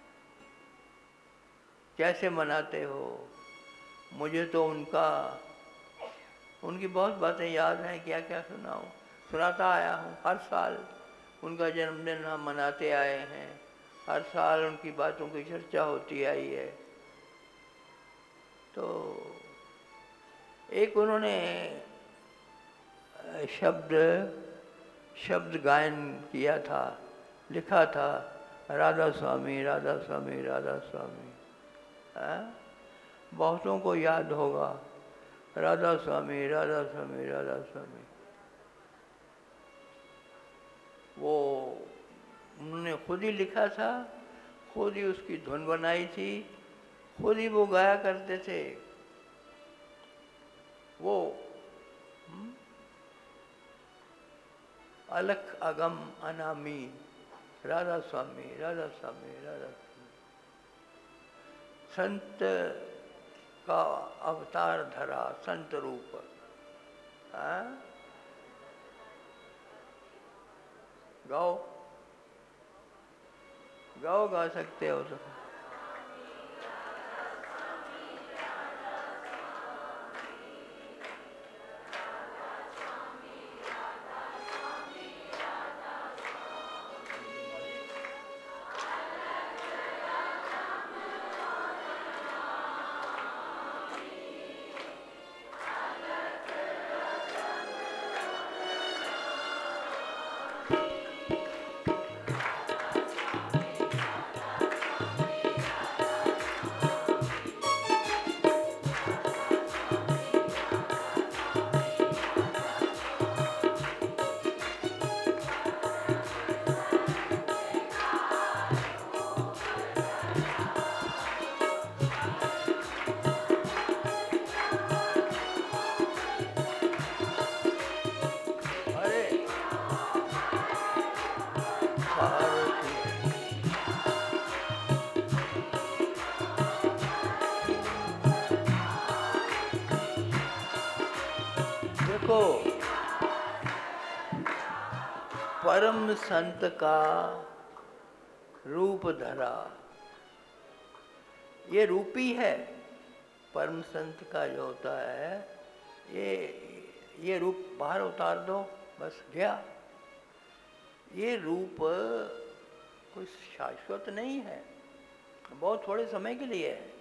कैसे मनाते हो? मुझे तो उनकी बहुत बातें याद हैं, क्या क्या सुनाता आया हूँ। हर साल उनका जन्मदिन हम मनाते आए हैं, हर साल उनकी बातों की चर्चा होती आई है। तो एक उन्होंने शब्द गायन किया था, लिखा था, राधा स्वामी राधा स्वामी राधा स्वामी। बहुतों को याद होगा, राधा स्वामी राधा स्वामी राधा स्वामी। वो उन्होंने खुद ही लिखा था, खुद ही उसकी धुन बनाई थी, खुद ही वो गाया करते थे। वो अलख अगम अनामी, राधा स्वामी राधा स्वामी राधा स्वामी। संत का अवतार धरा, संत रूप। गाओ गाओ, गा सकते हो तो। देखो, परम संत का रूप धरा, ये रूप ही है। परम संत का जो होता है, ये रूप बाहर उतार दो, बस गया। ये रूप कोई शाश्वत नहीं है, बहुत थोड़े समय के लिए है।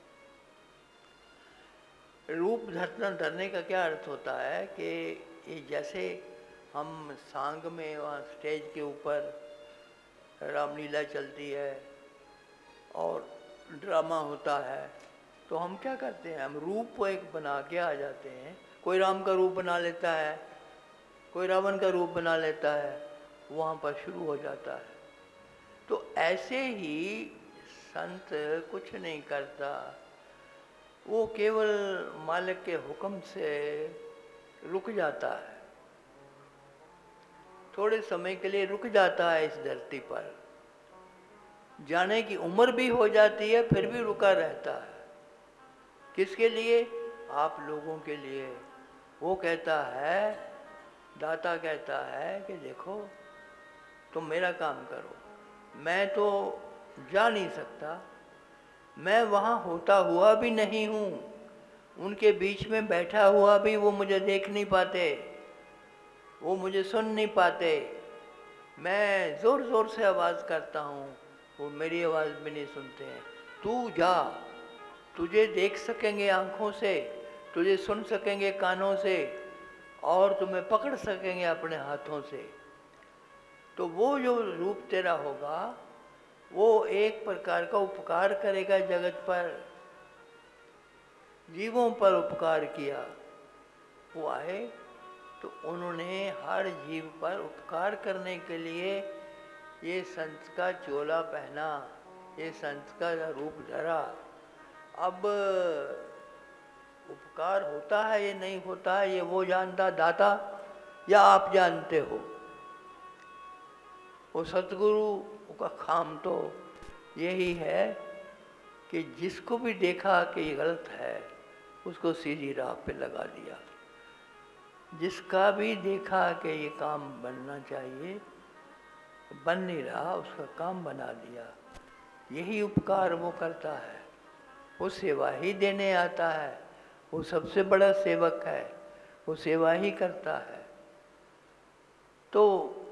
रूप धरने का क्या अर्थ होता है कि ये जैसे हम सांग में वहाँ स्टेज के ऊपर रामलीला चलती है और ड्रामा होता है, तो हम क्या करते हैं, हम रूप एक बना के आ जाते हैं। कोई राम का रूप बना लेता है, कोई रावण का रूप बना लेता है, वहाँ पर शुरू हो जाता है। तो ऐसे ही संत कुछ नहीं करता, वो केवल मालिक के हुक्म से रुक जाता है, थोड़े समय के लिए रुक जाता है इस धरती पर। जाने की उम्र भी हो जाती है, फिर भी रुका रहता है। किसके लिए? आप लोगों के लिए। वो कहता है, दाता कहता है कि देखो तुम मेरा काम करो, मैं तो जा नहीं सकता, मैं वहाँ होता हुआ भी नहीं हूँ, उनके बीच में बैठा हुआ भी वो मुझे देख नहीं पाते, वो मुझे सुन नहीं पाते। मैं ज़ोर ज़ोर से आवाज़ करता हूँ, वो मेरी आवाज़ भी नहीं सुनते हैं। तू जा, तुझे देख सकेंगे आँखों से, तुझे सुन सकेंगे कानों से, और तुम्हें पकड़ सकेंगे अपने हाथों से। तो वो जो रूप तेरा होगा, वो एक प्रकार का उपकार करेगा जगत पर, जीवों पर उपकार किया। वो आए तो उन्होंने हर जीव पर उपकार करने के लिए ये संत का चोला पहना, ये संत का रूप धरा। अब उपकार होता है ये नहीं होता है ये वो जानता दाता या आप जानते हो। वो सतगुरु का काम तो यही है कि जिसको भी देखा कि ये गलत है उसको सीधी राह पे लगा दिया, जिसका भी देखा कि ये काम बनना चाहिए बन नहीं रहा उसका काम बना दिया। यही उपकार वो करता है, वो सेवा ही देने आता है, वो सबसे बड़ा सेवक है, वो सेवा ही करता है। तो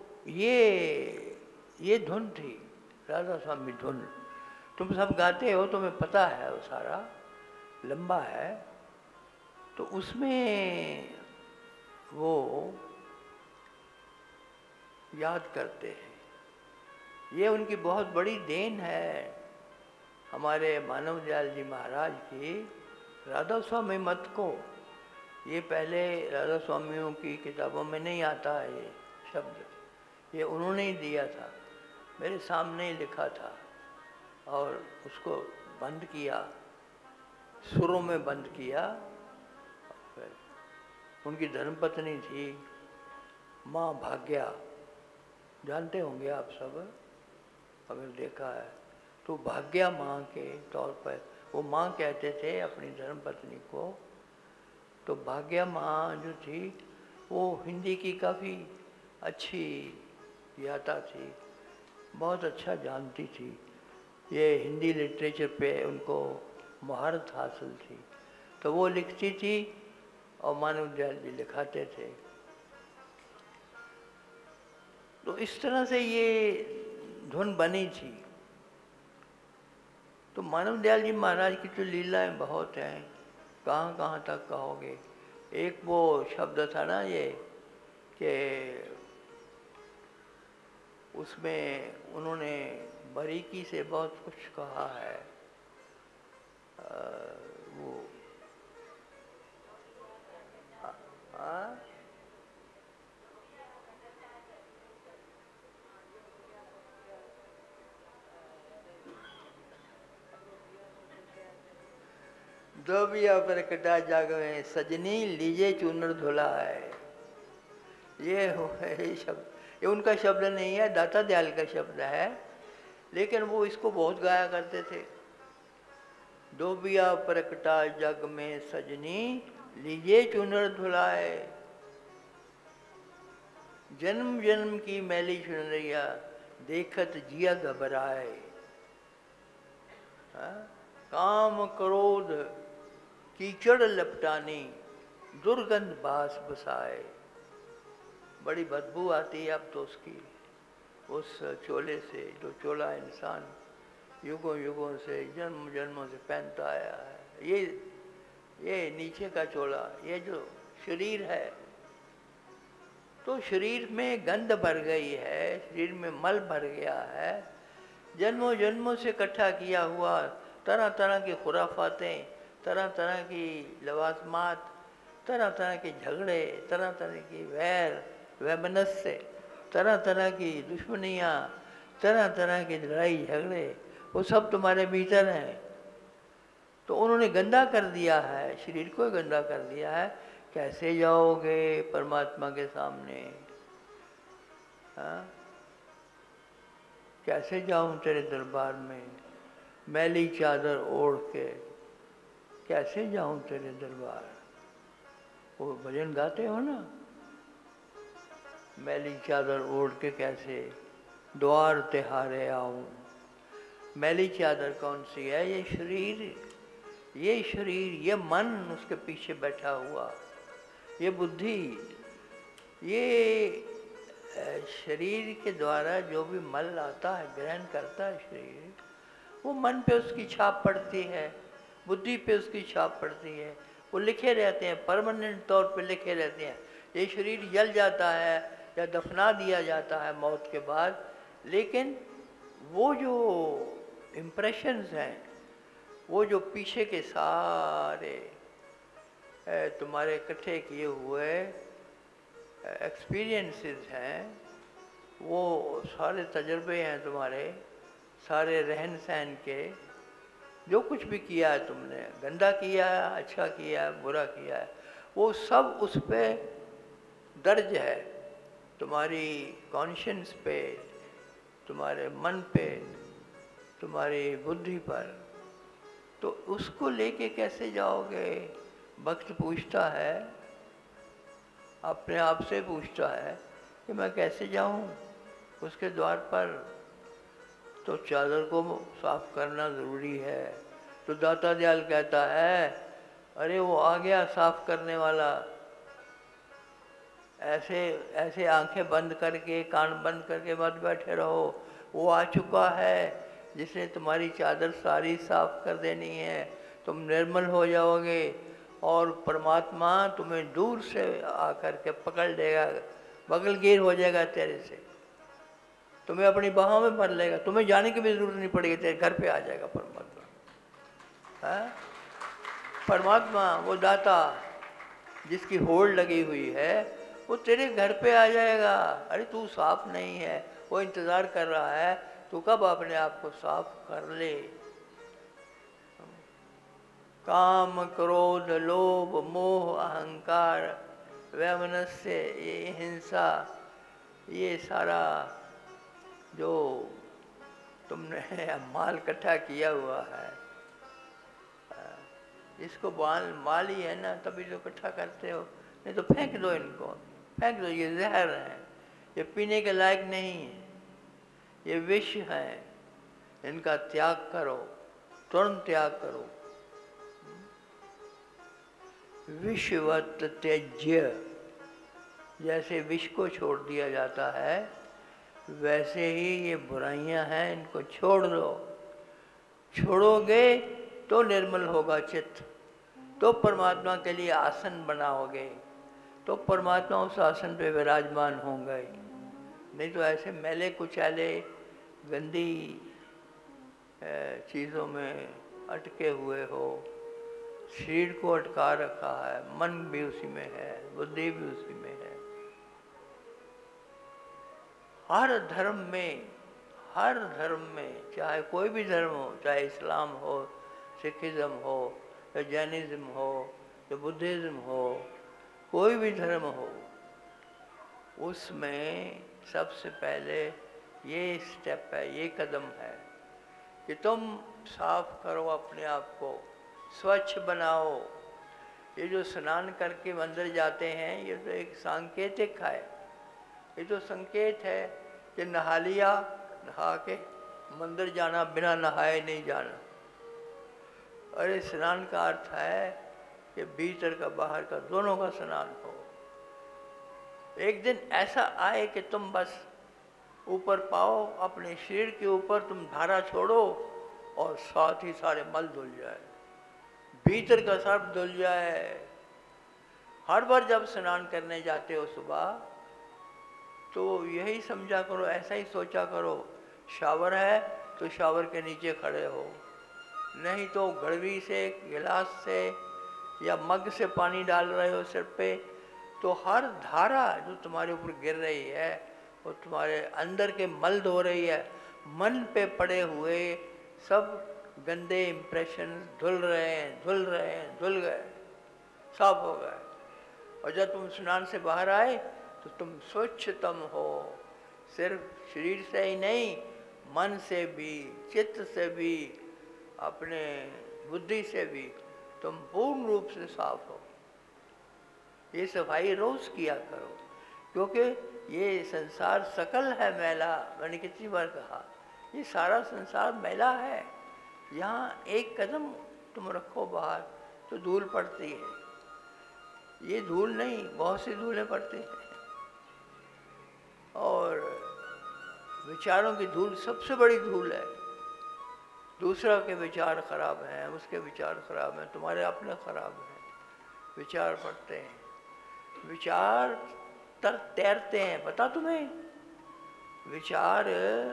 ये धुन थी राधा स्वामी धुन। तुम सब गाते हो, तुम्हें पता है, वो सारा लंबा है। तो उसमें वो याद करते हैं, ये उनकी बहुत बड़ी देन है हमारे मानव दयाल जी महाराज की राधा स्वामी मत को। ये पहले राधा स्वामियों की किताबों में नहीं आता है ये शब्द, ये उन्होंने ही दिया था, मेरे सामने ही लिखा था और उसको बंद किया, सुरों में बंद किया। उनकी धर्मपत्नी थी माँ भाग्या, जानते होंगे आप सब अगर देखा है तो। भाग्या माँ के तौर पर वो माँ कहते थे अपनी धर्मपत्नी को। तो भाग्या माँ जो थी वो हिंदी की काफ़ी अच्छी ज्ञाता थी, बहुत अच्छा जानती थी, ये हिंदी लिटरेचर पे उनको महारत हासिल थी। तो वो लिखती थी और मानव दयाल जी लिखाते थे। तो इस तरह से ये धुन बनी थी। तो मानव दयाल जी महाराज की तो लीलाएं बहुत हैं, कहाँ कहाँ तक कहोगे। एक वो शब्द था ना ये कि उसमें उन्होंने बारीकी से बहुत कुछ कहा है। वो धोबिया पर कटा जाग में सजनी लीजे चूनर धुला है। ये शब्द, ये उनका शब्द नहीं है, दाता दयाल का शब्द है, लेकिन वो इसको बहुत गाया करते थे। धोबिया पर कटा जग में सजनी लीजे चूनर धुलाए, जन्म जन्म की मैली चुनरिया देखत जिया घबराए। काम क्रोध कीचड़ लपटानी दुर्गंध बास बसाए। बड़ी बदबू आती है अब तो उसकी, उस चोले से जो चोला इंसान युगों युगों से जन्म जन्मों से पहनता आया है। ये नीचे का चोला, ये जो शरीर है, तो शरीर में गंध भर गई है, शरीर में मल भर गया है, जन्मों जन्मों से इकट्ठा किया हुआ तरह तरह की खुराफातें, तरह तरह की लवाजमात, तरह तरह के झगड़े, तरह तरह की वैर वैमनस्य, तरह तरह की दुश्मनियाँ, तरह तरह की लड़ाई झगड़े, वो सब तुम्हारे भीतर हैं। तो उन्होंने गंदा कर दिया है, शरीर को गंदा कर दिया है। कैसे जाओगे परमात्मा के सामने? हाँ, कैसे जाऊं तेरे दरबार में मैली चादर ओढ़ के, कैसे जाऊं तेरे दरबार? वो भजन गाते हो ना, मैली चादर ओढ़ के कैसे द्वार तिहारे आऊं। मैली चादर कौन सी है? ये शरीर, ये शरीर, ये मन उसके पीछे बैठा हुआ, ये बुद्धि, ये शरीर के द्वारा जो भी मल आता है, ग्रहण करता है शरीर, वो मन पे उसकी छाप पड़ती है, बुद्धि पे उसकी छाप पड़ती है। वो लिखे रहते हैं, परमानेंट तौर पे लिखे रहते हैं। ये शरीर जल जाता है या दफना दिया जाता है मौत के बाद, लेकिन वो जो इम्प्रेशंस हैं, वो जो पीछे के सारे तुम्हारे इकट्ठे किए हुए एक्सपीरियंसेस हैं, वो सारे तजर्बे हैं तुम्हारे, सारे रहन सहन के, जो कुछ भी किया है तुमने, गंदा किया है, अच्छा किया है, बुरा किया है, वो सब उस पे दर्ज है, तुम्हारी कॉन्शियंस पे, तुम्हारे मन पे, तुम्हारी बुद्धि पर। तो उसको लेके कैसे जाओगे? भक्त पूछता है, अपने आप से पूछता है कि मैं कैसे जाऊं उसके द्वार पर। तो चादर को साफ करना ज़रूरी है। तो दाता दयाल कहता है, अरे वो आ गया साफ करने वाला, ऐसे ऐसे आंखें बंद करके कान बंद करके मत बैठे रहो, वो आ चुका है जिसने तुम्हारी चादर सारी साफ कर देनी है, तुम निर्मल हो जाओगे और परमात्मा तुम्हें दूर से आकर के पकड़ लेगा, बगलगीर हो जाएगा तेरे से, तुम्हें अपनी बाहों में भर लेगा, तुम्हें जाने की भी जरूरत नहीं पड़ेगी, तेरे घर पे आ जाएगा परमात्मा। है परमात्मा वो दाता जिसकी होड़ लगी हुई है, वो तेरे घर पे आ जाएगा। अरे तू साफ नहीं है, वो इंतज़ार कर रहा है तू कब अपने आप को साफ कर ले। काम क्रोध लोभ मोह अहंकार वैमनस्य, ये हिंसा, ये सारा जो तुमने माल इकट्ठा किया हुआ है, इसको माल ही है ना, तभी तो इकट्ठा करते हो, नहीं तो फेंक दो इनको, फेंक दो, ये जहर है, ये पीने के लायक नहीं है, ये विष है, इनका त्याग करो, तुरंत त्याग करो। विषवत त्यज्य, जैसे विष को छोड़ दिया जाता है वैसे ही ये बुराइयां हैं, इनको छोड़ दो। छोड़ोगे तो निर्मल होगा चित्त, तो परमात्मा के लिए आसन बनाओगे, तो परमात्मा उस आसन पे विराजमान होंगे। नहीं तो ऐसे मैले कुचैले गंदी चीज़ों में अटके हुए हो, शरीर को अटका रखा है, मन भी उसी में है, बुद्धि भी उसी में है। हर धर्म में, चाहे कोई भी धर्म हो, चाहे इस्लाम हो, सिखिज़्म हो, या जैनिज़्म हो, या बुद्धिज़्म हो, कोई भी धर्म हो, उसमें सबसे पहले ये स्टेप है, ये कदम है कि तुम साफ करो अपने आप को, स्वच्छ बनाओ। ये जो स्नान करके मंदिर जाते हैं, ये तो एक सांकेतिक है, ये तो संकेत है कि नहा लिया, नहा के मंदिर जाना, बिना नहाए नहीं जाना। अरे स्नान का अर्थ है कि भीतर का बाहर का दोनों का स्नान हो। एक दिन ऐसा आए कि तुम बस ऊपर पाओ, अपने शरीर के ऊपर तुम धारा छोड़ो और साथ ही सारे मल धुल जाए, भीतर का सब धुल जाए। हर बार जब स्नान करने जाते हो सुबह, तो यही समझा करो, ऐसा ही सोचा करो, शावर है तो शावर के नीचे खड़े हो, नहीं तो गड़वी से, गिलास से या मग से पानी डाल रहे हो सिर पे, तो हर धारा जो तुम्हारे ऊपर गिर रही है वो तुम्हारे अंदर के मल धो रही है। मन पे पड़े हुए सब गंदे इंप्रेशन धुल रहे हैं, धुल गए, साफ हो गए। और जब तुम स्नान से बाहर आए तो तुम स्वच्छतम हो, सिर्फ शरीर से ही नहीं, मन से भी, चित्त से भी, अपने बुद्धि से भी तुम पूर्ण रूप से साफ हो। ये सफाई रोज किया करो, क्योंकि ये संसार सकल है मैला। मैंने कितनी बार कहा, ये सारा संसार मैला है। यहाँ एक कदम तुम रखो बाहर तो धूल पड़ती है। ये धूल नहीं, बहुत सी धूलें पड़ती हैं, और विचारों की धूल सबसे बड़ी धूल है। दूसरा के विचार खराब हैं, उसके विचार खराब हैं, तुम्हारे अपने खराब हैं, विचार पड़ते हैं, विचार तैरते हैं। पता तुम्हें, विचार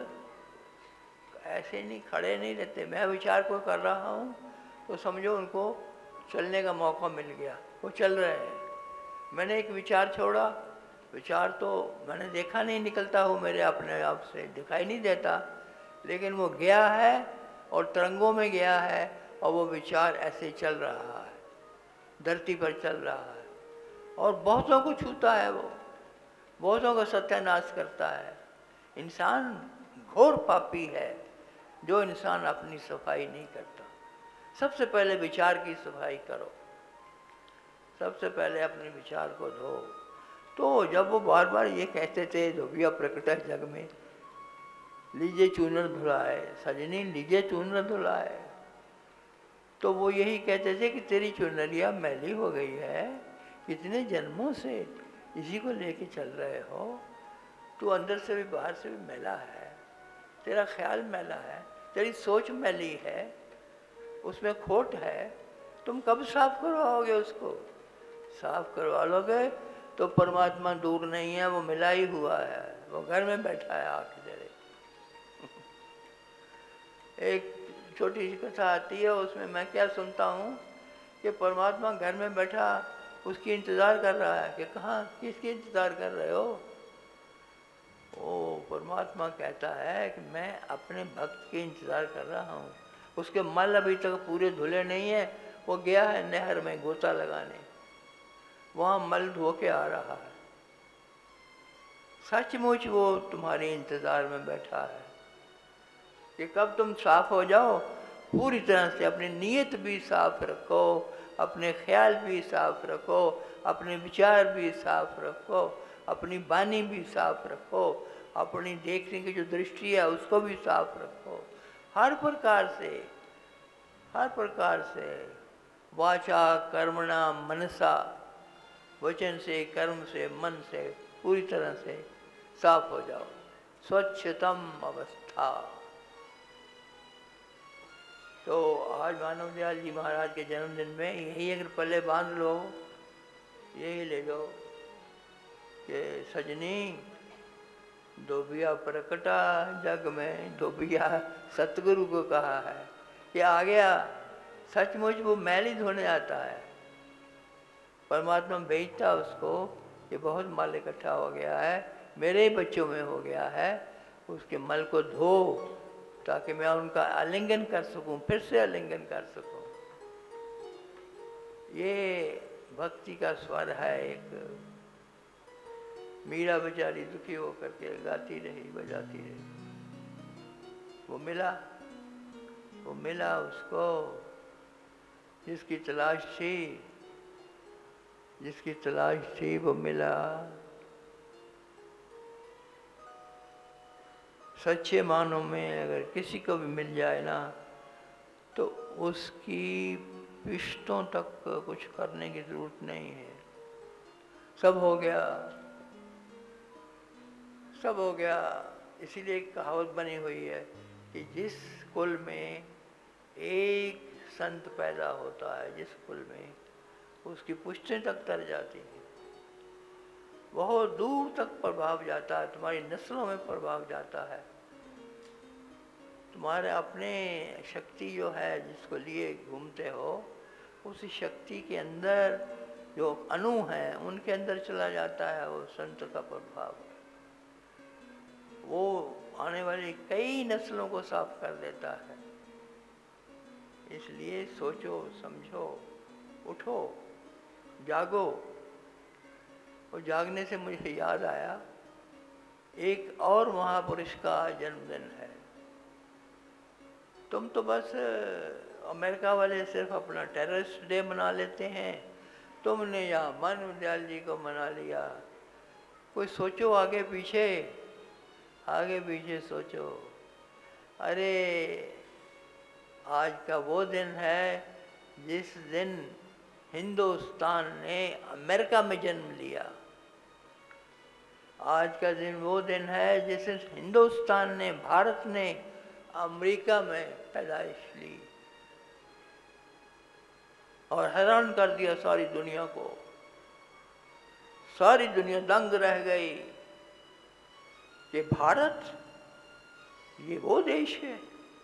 ऐसे नहीं खड़े नहीं रहते। मैं विचार को कर रहा हूँ तो समझो उनको चलने का मौका मिल गया, वो चल रहे हैं। मैंने एक विचार छोड़ा, विचार तो मैंने देखा नहीं, निकलता हूँ मेरे अपने आप से, दिखाई नहीं देता, लेकिन वो गया है और तरंगों में गया है और वो विचार ऐसे चल रहा है, धरती पर चल रहा है और बहुतों को छूता है, वो बहुतों का सत्यानाश करता है। इंसान घोर पापी है जो इंसान अपनी सफाई नहीं करता। सबसे पहले विचार की सफाई करो, सबसे पहले अपने विचार को धो। तो जब वो बार बार ये कहते थे धोबिया प्रकटा जग में, लीजिए चूनर धुलाए सजनी लीजिए चूनर धुलाए, तो वो यही कहते थे कि तेरी चुनरिया मैली हो गई है, कितने जन्मों से इसी को लेके चल रहे हो, तू अंदर से भी बाहर से भी मैला है, तेरा ख्याल मैला है, तेरी सोच मैली है, उसमें खोट है, तुम कब साफ करवाओगे उसको? साफ करवा लोगे तो परमात्मा दूर नहीं है, वो मिला ही हुआ है, वो घर में बैठा है आके तेरे। एक छोटी सी कथा आती है, उसमें मैं क्या सुनता हूँ कि परमात्मा घर में बैठा उसकी इंतज़ार कर रहा है कि कहाँ किसकी इंतज़ार कर रहे हो? ओ परमात्मा कहता है कि मैं अपने भक्त की इंतज़ार कर रहा हूँ, उसके मल अभी तक पूरे धुले नहीं है, वो गया है नहर में गोता लगाने, वहाँ मल धो के आ रहा है। सचमुच वो तुम्हारे इंतज़ार में बैठा है कि कब तुम साफ हो जाओ, पूरी तरह से अपनी नीयत भी साफ रखो, अपने ख्याल भी साफ रखो, अपने विचार भी साफ रखो, अपनी वाणी भी साफ रखो, अपनी देखने की जो दृष्टि है उसको भी साफ रखो। हर प्रकार से वाचा कर्मणा मनसा, वचन से कर्म से मन से पूरी तरह से साफ हो जाओ, स्वच्छतम अवस्था। तो आज मानव दयाल जी महाराज के जन्मदिन में यही अगर पल्ले बांध लो, यही ले लो कि सजनी धोबिया प्रकटा जग में, धोबिया सतगुरु को कहा है कि आ गया, सचमुच वो मैल ही धोने आता है। परमात्मा भेजता उसको कि बहुत मल इकट्ठा हो गया है, मेरे ही बच्चों में हो गया है, उसके मल को धो ताकि मैं उनका आलिंगन कर सकूं, फिर से आलिंगन कर सकूं। ये भक्ति का स्वर है। एक मीरा बेचारी दुखी होकर के गाती रही, बजाती रही। वो मिला उसको जिसकी तलाश थी वो मिला। सच्चे मानों में अगर किसी को भी मिल जाए ना, तो उसकी रिश्तों तक कुछ करने की जरूरत नहीं है, सब हो गया। इसीलिए एक कहावत बनी हुई है कि जिस कुल में एक संत पैदा होता है, जिस कुल में उसकी पुश्तें तक तर जाती हैं, बहुत दूर तक प्रभाव जाता है, तुम्हारी नस्लों में प्रभाव जाता है। तुम्हारे अपने शक्ति जो है जिसको लिए घूमते हो, उस शक्ति के अंदर जो अणु हैं उनके अंदर चला जाता है वो संत का प्रभाव। वो आने वाली कई नस्लों को साफ कर देता है। इसलिए सोचो, समझो, उठो, जागो। और जागने से मुझे याद आया, एक और महापुरुष का जन्मदिन है। तुम तो बस अमेरिका वाले सिर्फ अपना टेररिस्ट डे मना लेते हैं, तुमने यहाँ मानव दयाल जी को मना लिया। कोई सोचो आगे पीछे सोचो। अरे आज का वो दिन है जिस दिन हिंदुस्तान ने अमेरिका में जन्म लिया। आज का दिन वो दिन है जिस दिन हिंदुस्तान ने, भारत ने अमेरिका में पैदाइश ली और हैरान कर दिया सारी दुनिया को। सारी दुनिया दंग रह गई कि भारत ये वो देश है,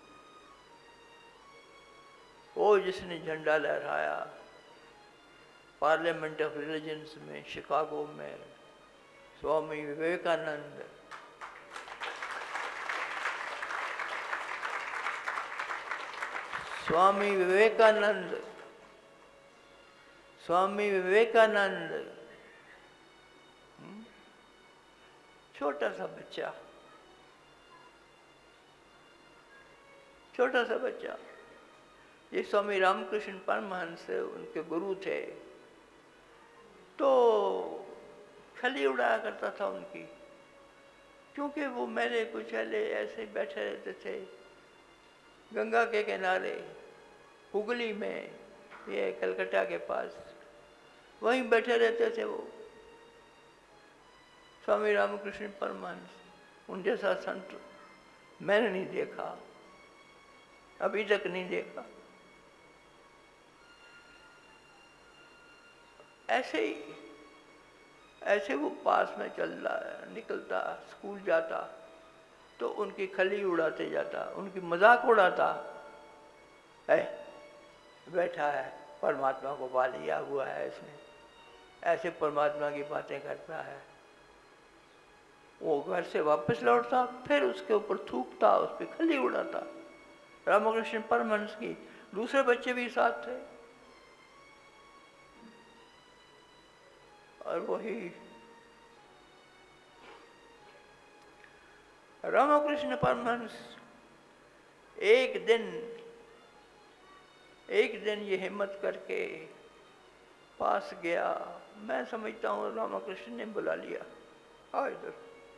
वो जिसने झंडा लहराया पार्लियामेंट ऑफ रिलीजन्स में, शिकागो में, स्वामी विवेकानंद। स्वामी विवेकानंद, स्वामी विवेकानंद, छोटा सा बच्चा, छोटा सा बच्चा। ये स्वामी रामकृष्ण परमहंस उनके गुरु थे, तो खली उड़ाया करता था उनकी, क्योंकि वो मेरे कुछ ऐसे बैठे रहते थे गंगा के किनारे, हुगली में, ये कलकत्ता के पास, वहीं बैठे रहते थे वो स्वामी रामकृष्ण परमहंस। उन जैसा संत मैंने नहीं देखा, अभी तक नहीं देखा। ऐसे ही, ऐसे वो पास में चल रहा, निकलता, स्कूल जाता तो उनकी खली उड़ाते जाता, उनकी मजाक उड़ाता है, बैठा है परमात्मा को पा लिया हुआ है इसने, ऐसे परमात्मा की बातें करता है। वो घर से वापस लौटता, फिर उसके ऊपर थूकता, उस पर खली उड़ाता। रामकृष्ण परमहंस की दूसरे बच्चे भी साथ थे, और वही रामकृष्ण परमहंस एक दिन ये हिम्मत करके पास गया। मैं समझता हूँ रामकृष्ण ने बुला लिया, आ इधर,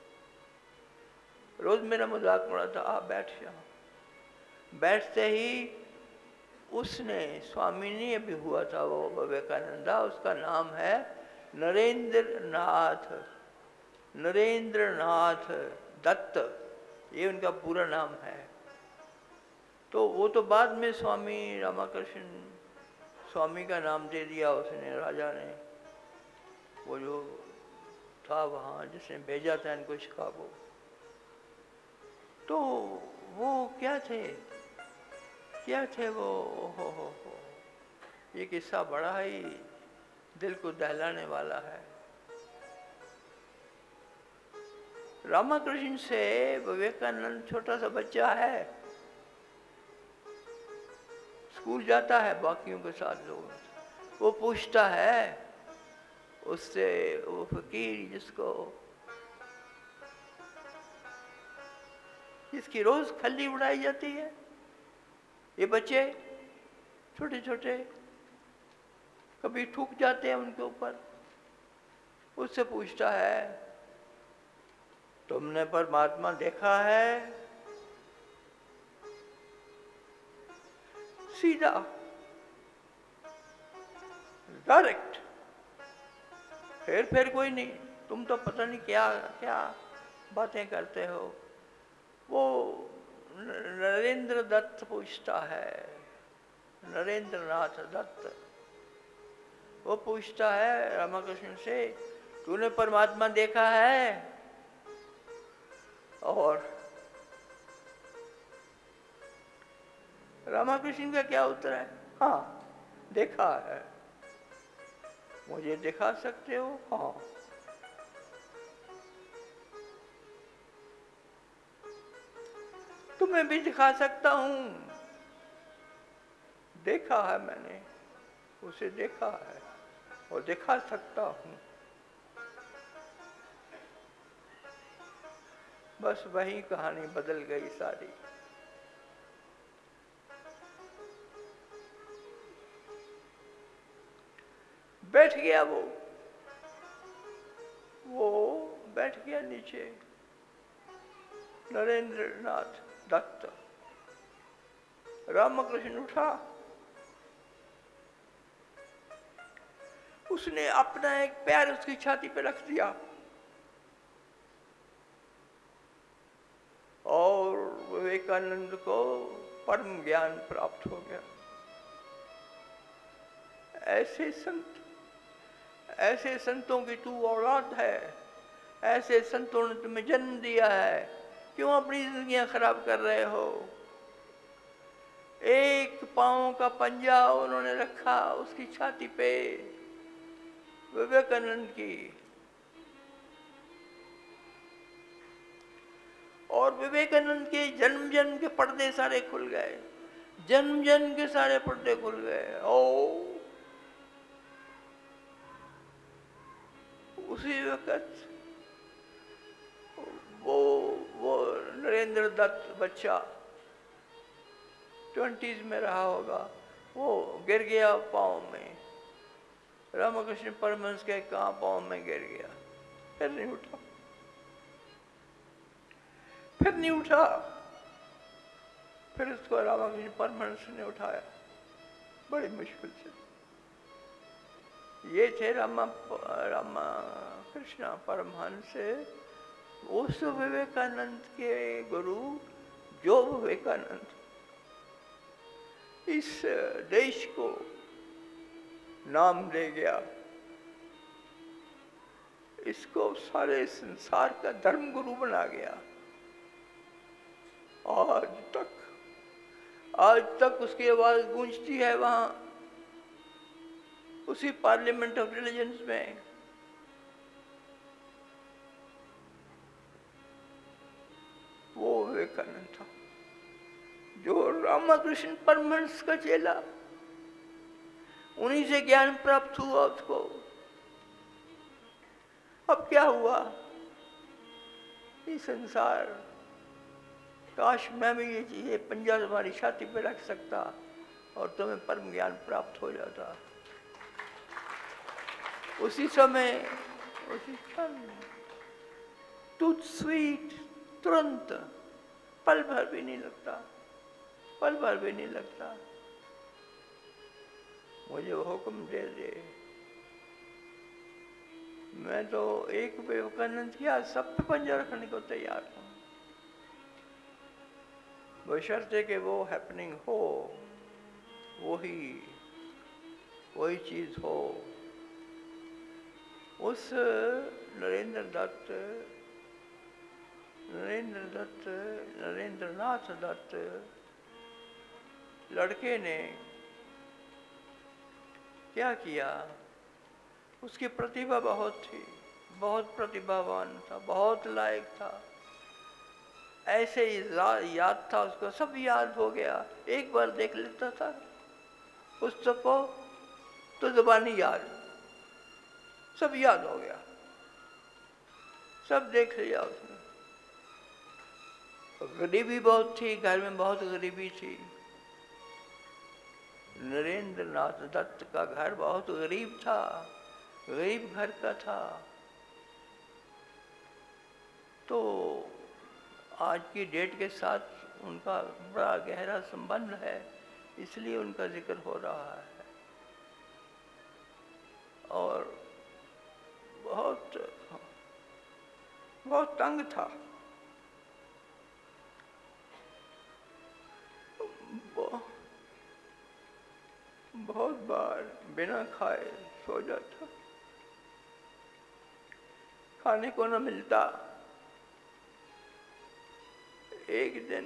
रोज मेरा मजाक उड़ाता, आ बैठ जा। बैठते ही उसने, स्वामी नहीं अभी हुआ था वो विवेकानंदा, उसका नाम है नरेंद्र नाथ दत्त, ये उनका पूरा नाम है। तो वो तो बाद में स्वामी रामकृष्ण, स्वामी का नाम दे दिया उसने, राजा ने, वो जो था वहाँ जिसने भेजा था इनको शिकागो। तो वो क्या थे वो, हो। ये किस्सा बड़ा ही दिल को दहलाने वाला है। रामकृष्ण से विवेकानंद छोटा सा बच्चा है, स्कूल जाता है बाकियों के साथ लोग, वो पूछता है उससे, वो फकीर जिसकी रोज खल्ली उड़ाई जाती है, ये बच्चे छोटे छोटे कभी ठुक जाते हैं उनके ऊपर, उससे पूछता है तुमने परमात्मा देखा है? सीधा, डायरेक्ट, फिर कोई नहीं, तुम तो पता नहीं क्या क्या बातें करते हो। वो नरेंद्र दत्त पूछता है, नरेंद्र नाथ दत्त, वो पूछता है रामकृष्ण से, तूने परमात्मा देखा है? और रामकृष्ण का क्या उत्तर है? हाँ, देखा है। मुझे दिखा सकते हो? हाँ। तुम्हें भी दिखा सकता हूं, देखा है मैंने, उसे देखा है और दिखा सकता हूं। बस वही कहानी बदल गई सारी। बैठ गया वो बैठ गया नीचे, नरेंद्र नाथ दत्त। रामकृष्ण उठा, उसने अपना एक पैर उसकी छाती पे रख दिया और विवेकानंद को परम ज्ञान प्राप्त हो गया। ऐसे संतों की तू औलाद है, ऐसे संतों ने तुम्हें जन्म दिया है, क्यों अपनी जिंदगियां खराब कर रहे हो? एक पांव का पंजा उन्होंने रखा उसकी छाती पे, विवेकानंद की, और विवेकानंद के जन्म के पर्दे सारे खुल गए। जन्म जन्म के सारे पर्दे खुल गए। ओ उसी वक्त वो नरेंद्र दत्त बच्चा 20s में रहा होगा, वो गिर गया पाँव में। रामकृष्ण परमहंस के कहाँ पाँव में गिर गया, फिर नहीं उठा, फिर नहीं उठा। फिर उसको रामकृष्ण परमहंस ने उठाया बड़ी मुश्किल से। ये थे रामा कृष्ण परमहंस, उस विवेकानंद के गुरु जो विवेकानंद इस देश को नाम दे गया, इसको सारे संसार का धर्म गुरु बना गया। आज तक उसकी आवाज गूंजती है वहां, उसी पार्लियामेंट ऑफ रिलीजन्स में। वो विवेकानंद था जो रामकृष्ण परमहंस का चेला, उन्हीं से ज्ञान प्राप्त हुआ उसको। अब क्या हुआ, ये संसार, काश मैं भी ये चीजें पंजा तुम्हारी छाती पे रख सकता और तुम्हें परम ज्ञान प्राप्त हो जाता उसी समय, उसी क्षण। टूथ स्वीट, तुरंत, पल भर भी नहीं लगता, पल भर भी नहीं लगता। मुझे वो हुक्म दे दे, मैं तो एक विवेकानंद की आज सब पे पंजा रखने को तैयार हूँ, बशर्ते कि वो हैपनिंग हो, वही चीज हो। उस नरेंद्रनाथ दत्त लड़के ने क्या किया, उसकी प्रतिभा बहुत थी, बहुत प्रतिभावान था, बहुत लायक था। ऐसे ही याद था उसको, सब याद हो गया। एक बार देख लेता था पुस्तक को तो जुबानी याद, सब याद हो गया, सब देख लिया उसने। गरीबी बहुत थी, घर में बहुत गरीबी थी। नरेंद्रनाथ दत्त का घर बहुत गरीब था, गरीब घर का था। तो आज की डेट के साथ उनका बड़ा गहरा संबंध है, इसलिए उनका जिक्र हो रहा है। और बहुत बहुत तंग था, बहुत बार बिना खाए सो जाता, खाने को न मिलता। एक दिन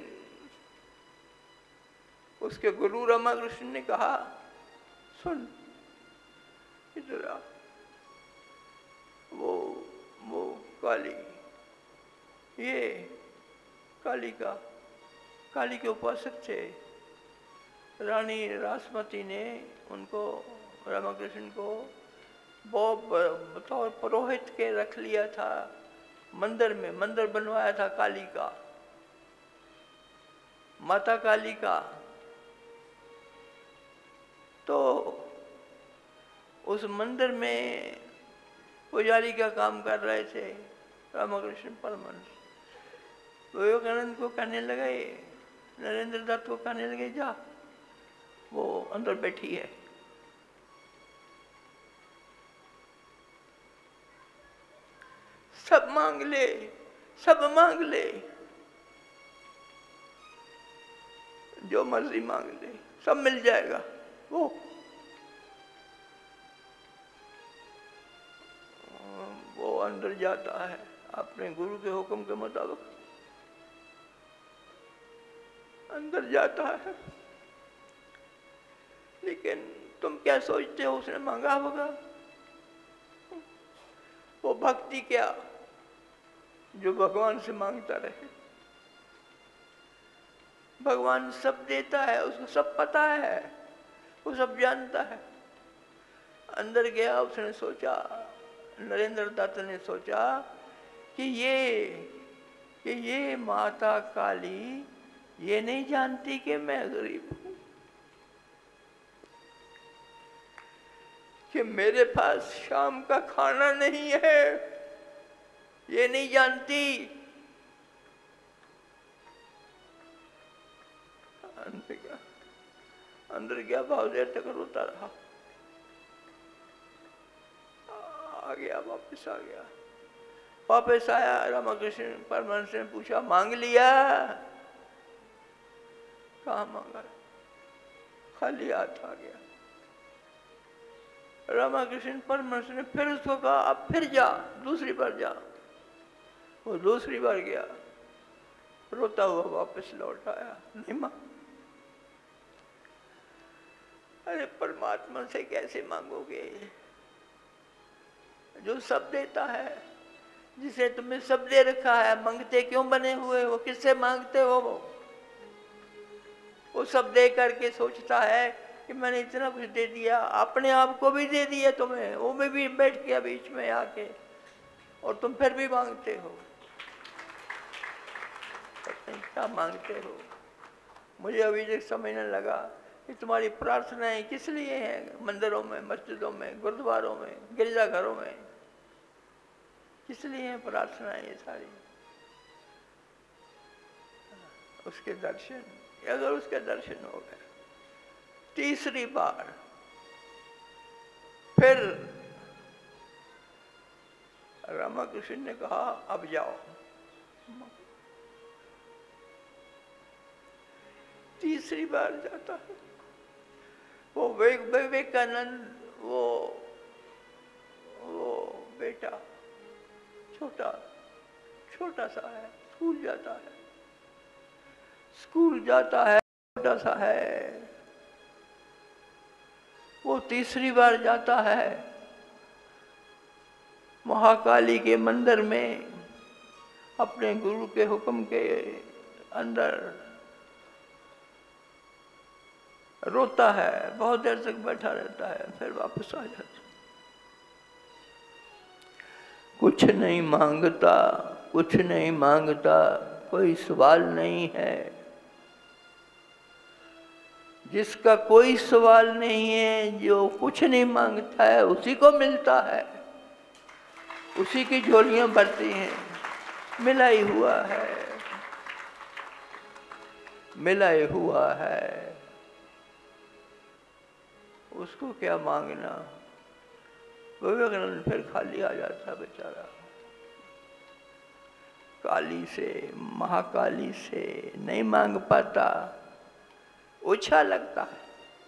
उसके गुरु रामकृष्ण ने कहा, सुन इधर आ, वो काली, ये काली के उपासक थे। रानी रासमती ने उनको, रामकृष्ण को बतौर पुरोहित के रख लिया था मंदिर में, मंदिर बनवाया था काली का, माता काली का। तो उस मंदिर में पुजारी का काम कर रहे थे रामकृष्ण परमहंस। विवेकानंद को कहने लगे, नरेंद्र दत्त को कहने लगे, जा वो अंदर बैठी है। सब मांग ले, सब मांग ले, जो मर्जी मांग ले, सब मिल जाएगा। वो अंदर जाता है अपने गुरु के हुक्म के मुताबिक, अंदर जाता है। लेकिन तुम क्या सोचते हो उसने मांगा होगा? वो भक्ति क्या जो भगवान से मांगता रहे। भगवान सब देता है, उसको सब पता है, वो सब जानता है। अंदर गया, उसने सोचा, नरेंद्र दत्त ने सोचा कि ये माता काली ये नहीं जानती कि मैं गरीब हूं, कि मेरे पास शाम का खाना नहीं है, ये नहीं जानती। अंदर गया, बहुत देर तक रोता रहा, आ गया, वापस आ गया। वापस आया, रामकृष्ण परमहंस ने पूछा, मांग लिया? कहाँ मांगा, खाली हाथ आ गया। रामकृष्ण परमहंस ने फिर उसको कहा, अब फिर जा, दूसरी बार जा। वो दूसरी बार गया, रोता हुआ वापस लौट आया, नहीं मांग। अरे परमात्मा से कैसे मांगोगे जो सब देता है, जिसे तुम्हें सब दे रखा है? मांगते क्यों बने हुए हो? किससे मांगते हो? वो सब दे करके सोचता है कि मैंने इतना कुछ दे दिया, अपने आप को भी दे दिया तुम्हें, वो भी बैठ गया बीच में आके, और तुम फिर भी मांगते हो। क्या मांगते हो? मुझे अभी तक समझने लगा कि तुम्हारी प्रार्थनाएं किस लिए हैं, मंदिरों में, मस्जिदों में, गुरुद्वारों में, गिरजाघरों में, किस लिए हैं प्रार्थनाएं ये सारी? उसके दर्शन, अगर उसके दर्शन हो गए, तीसरी बार फिर रामकृष्ण ने कहा, अब जाओ। तीसरी बार जाता है वो विवेकानंद, वो बेटा छोटा सा है, स्कूल जाता है, छोटा सा है। वो तीसरी बार जाता है महाकाली के मंदिर में, अपने गुरु के हुक्म के अंदर रोता है, बहुत देर तक बैठा रहता है, फिर वापस आ जाता। कुछ नहीं मांगता, कोई सवाल नहीं है। जिसका कोई सवाल नहीं है, जो कुछ नहीं मांगता है, उसी को मिलता है, उसी की झोलियां भरती हैं। मिला ही हुआ है, उसको क्या मांगना। विवेकानंद फिर खाली आ जाता बेचारा, काली से, महाकाली से नहीं मांग पाता, ओछा लगता है,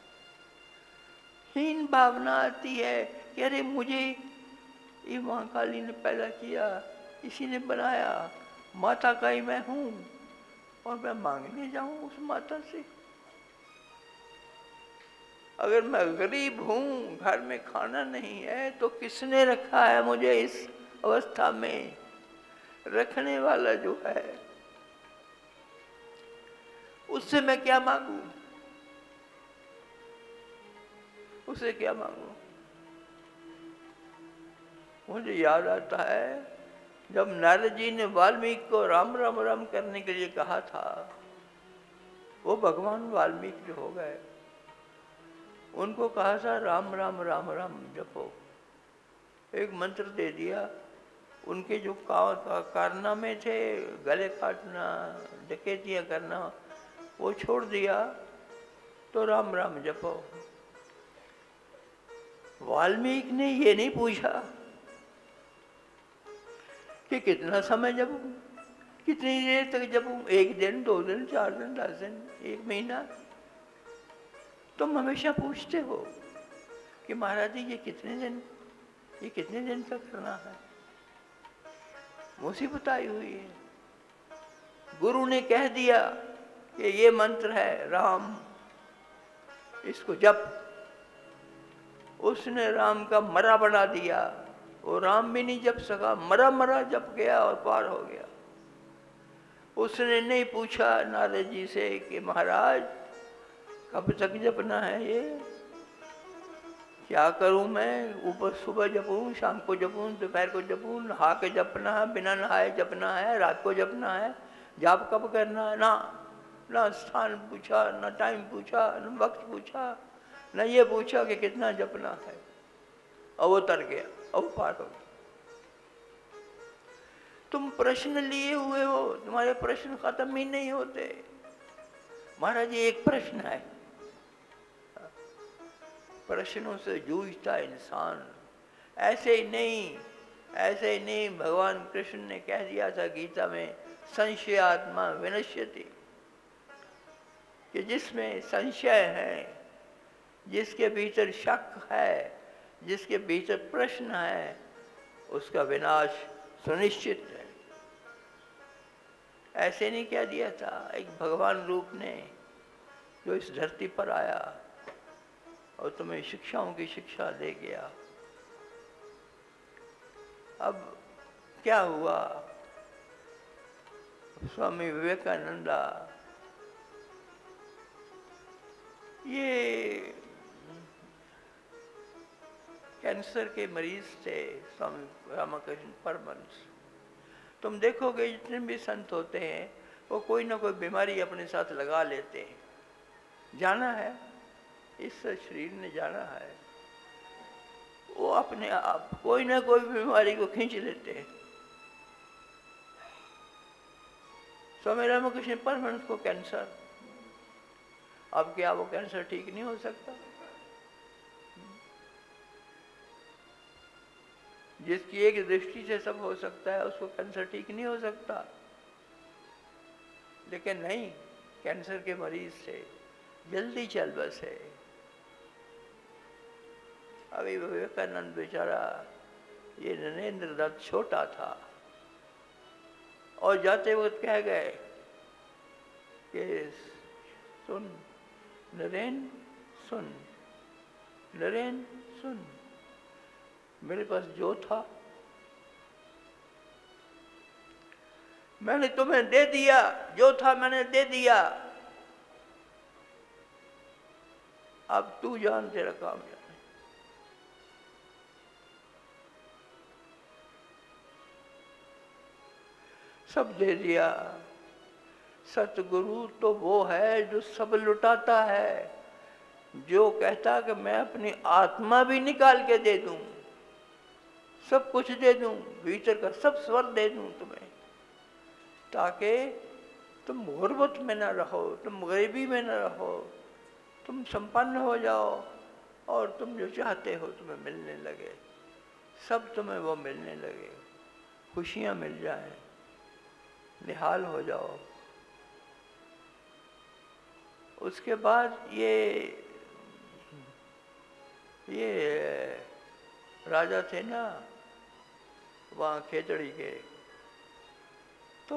हीन भावना आती है कि अरे मुझे ये महाकाली ने पैदा किया, इसी ने बनाया, माता का ही मैं हूं, और मैं मांगने जाऊं उस माता से। अगर मैं गरीब हूं, घर में खाना नहीं है, तो किसने रखा है मुझे इस अवस्था में? रखने वाला जो है, उससे मैं क्या मांगू? उसे क्या मांगू? मुझे याद आता है जब नारद जी ने वाल्मीकि को राम राम राम करने के लिए कहा था, वो भगवान वाल्मीकि जो हो गए, उनको कहा था राम राम राम राम जपो। एक मंत्र दे दिया, उनके जो कारनामे थे, गले काटना, डकैतियां करना, वो छोड़ दिया, तो राम राम जपो। वाल्मीकि ने ये नहीं पूछा कि कितना समय जपूं, कितनी देर तक जपूं, 1 दिन, 2 दिन, 4 दिन, 10 दिन, 1 महीना। तुम हमेशा पूछते हो कि महाराज जी ये कितने दिन तक करना है? मुसीबत आई हुई है। गुरु ने कह दिया कि ये मंत्र है राम, इसको जप। उसने राम का मरा बना दिया, वो राम भी नहीं जप सका, मरा जप गया और पार हो गया। उसने नहीं पूछा नारद जी से कि महाराज कब तक जपना है ये, क्या करूं मैं, ऊपर सुबह जपूं, शाम को जपूं, दोपहर को जपूं, नहा के जपना है, बिना नहाए जपना है, रात को जपना है, जाप कब करना है? ना स्थान पूछा, ना टाइम पूछा, ना वक्त पूछा, ना ये पूछा कि कितना जपना है। अब वो तर गया, अब पार हो गया। तुम प्रश्न लिए हुए हो, तुम्हारे प्रश्न खत्म ही नहीं होते। महाराज ये एक प्रश्न है, प्रश्नों से जूझता इंसान। ऐसे ही नहीं भगवान कृष्ण ने कह दिया था गीता में, संशयात्मा विनश्यति, कि जिसमें संशय है, जिसके भीतर शक है, जिसके भीतर प्रश्न है, उसका विनाश सुनिश्चित है। ऐसे नहीं कह दिया था एक भगवान रूप ने जो इस धरती पर आया और तुम्हें शिक्षाओं की शिक्षा दे गया। अब क्या हुआ, स्वामी विवेकानंदा ये कैंसर के मरीज थे, स्वामी रामकृष्ण परमहंस। तुम देखोगे जितने भी संत होते हैं वो कोई ना कोई बीमारी अपने साथ लगा लेते हैं। जाना है, इस शरीर ने जाना है, वो अपने आप कोई ना कोई बीमारी को खींच लेते हैं। स्वामी रामकृष्ण परमहंस को कैंसर, अब क्या वो कैंसर ठीक नहीं हो सकता? जिसकी एक दृष्टि से सब हो सकता है उसको कैंसर ठीक नहीं हो सकता। लेकिन नहीं, कैंसर के मरीज से जल्दी चल बसे। अभी विवेकानंद बेचारा, ये नरेंद्र दत्त छोटा था और जाते वक्त कह गए कि सुन नरेंद्र, सुन नरेंद्र, सुन, मेरे पास जो था मैंने तुम्हें दे दिया, जो था मैंने दे दिया, अब तू जान, तेरा काम जाने। सब दे दिया। सतगुरु तो वो है जो सब लुटाता है, जो कहता कि मैं अपनी आत्मा भी निकाल के दे दूं, सब कुछ दे दूं, भीतर का सब स्वर दे दूं तुम्हें, ताकि तुम गुर्बत में न रहो, तुम गरीबी में न रहो, तुम संपन्न हो जाओ और तुम जो चाहते हो तुम्हें मिलने लगे, सब तुम्हें वो मिलने लगे, खुशियां मिल जाएं, निहाल हो जाओ। उसके बाद ये राजा थे ना वहाँ खेतड़ी के, तो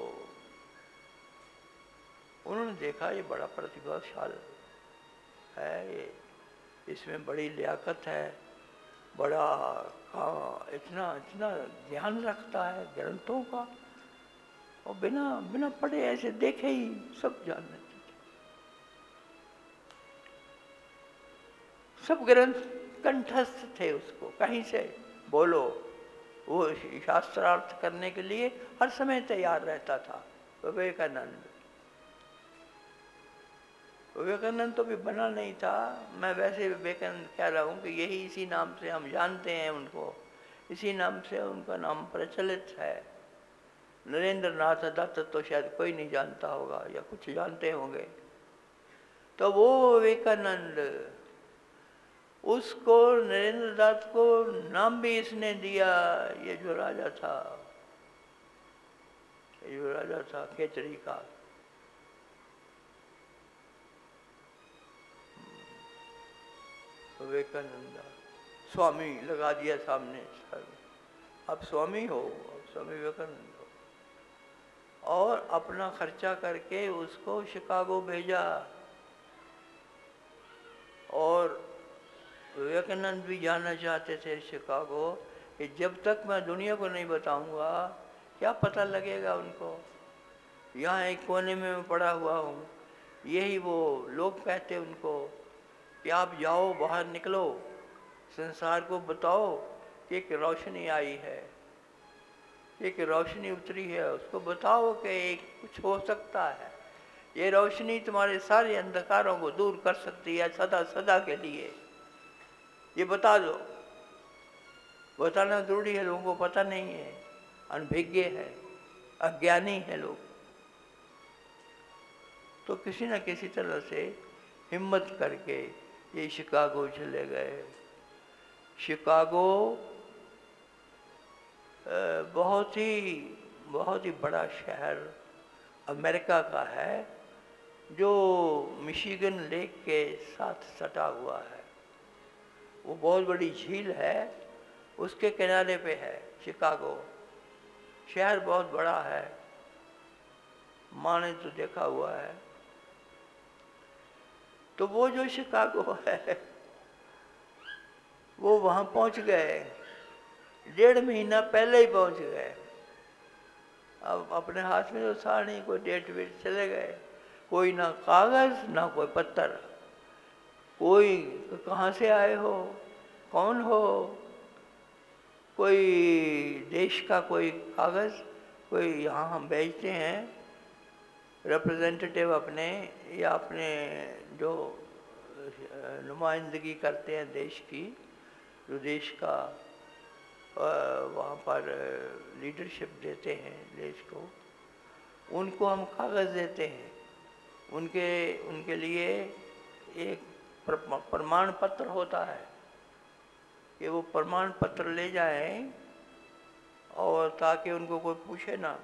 उन्होंने देखा ये बड़ा प्रतिभाशाली है, ये इसमें बड़ी लियाकत है, बड़ा इतना ध्यान रखता है ग्रंथों का, और बिना पढ़े ऐसे देखे ही सब जान लेते थे। सब ग्रंथ कंठस्थ थे, उसको कहीं से बोलो वो शास्त्रार्थ करने के लिए हर समय तैयार रहता था। विवेकानंद तो भी बना नहीं था, मैं वैसे विवेकानंद कह रहा हूँ कि यही इसी नाम से हम जानते हैं उनको, इसी नाम से उनका नाम प्रचलित है। नरेंद्र नाथ दत्त तो शायद कोई नहीं जानता होगा या कुछ जानते होंगे। तो वो विवेकानंद, उसको नरेंद्र दत्त को नाम भी इसने दिया, ये जो राजा था खेतड़ी का। विवेकानंद स्वामी लगा दिया सामने, अब स्वामी हो, स्वामी विवेकानंद हो, और अपना खर्चा करके उसको शिकागो भेजा। और विवेकानंद भी जाना चाहते थे शिकागो, कि जब तक मैं दुनिया को नहीं बताऊंगा क्या पता लगेगा उनको यहाँ एक कोने में मैं पड़ा हुआ हूँ। यही वो लोग कहते उनको कि आप जाओ, बाहर निकलो, संसार को बताओ कि एक रोशनी आई है, एक रोशनी उतरी है, उसको बताओ कि एक कुछ हो सकता है। ये रोशनी तुम्हारे सारे अंधकारों को दूर कर सकती है सदा सदा के लिए। ये बता दो। बताना जरूरी है, लोगों को पता नहीं है, अनभिज्ञ है, अज्ञानी है लोग। तो किसी न किसी तरह से हिम्मत करके ये शिकागो चले गए। शिकागो बहुत ही बड़ा शहर अमेरिका का है, जो मिशिगन लेक के साथ सटा हुआ है। वो बहुत बड़ी झील है, उसके किनारे पे है शिकागो। शहर बहुत बड़ा है, माँ ने तो देखा हुआ है। तो वो जो शिकागो है वो वहाँ पहुँच गए, 1.5 महीना पहले ही पहुँच गए। अब अपने हाथ में तो था नहीं, कोई डेट वेट, चले गए। कोई ना कागज़ ना कोई पत्थर, कोई कहाँ से आए हो, कौन हो, कोई देश का कोई कागज़, कोई यहाँ हम भेजते हैं रिप्रेजेंटेटिव अपने, या अपने जो नुमाइंदगी करते हैं देश की, जो देश का वहाँ पर लीडरशिप देते हैं देश को, उनको हम कागज़ देते हैं। उनके लिए एक प्रमाण पत्र होता है कि वो प्रमाण पत्र ले जाएं, और ताकि उनको कोई पूछे ना।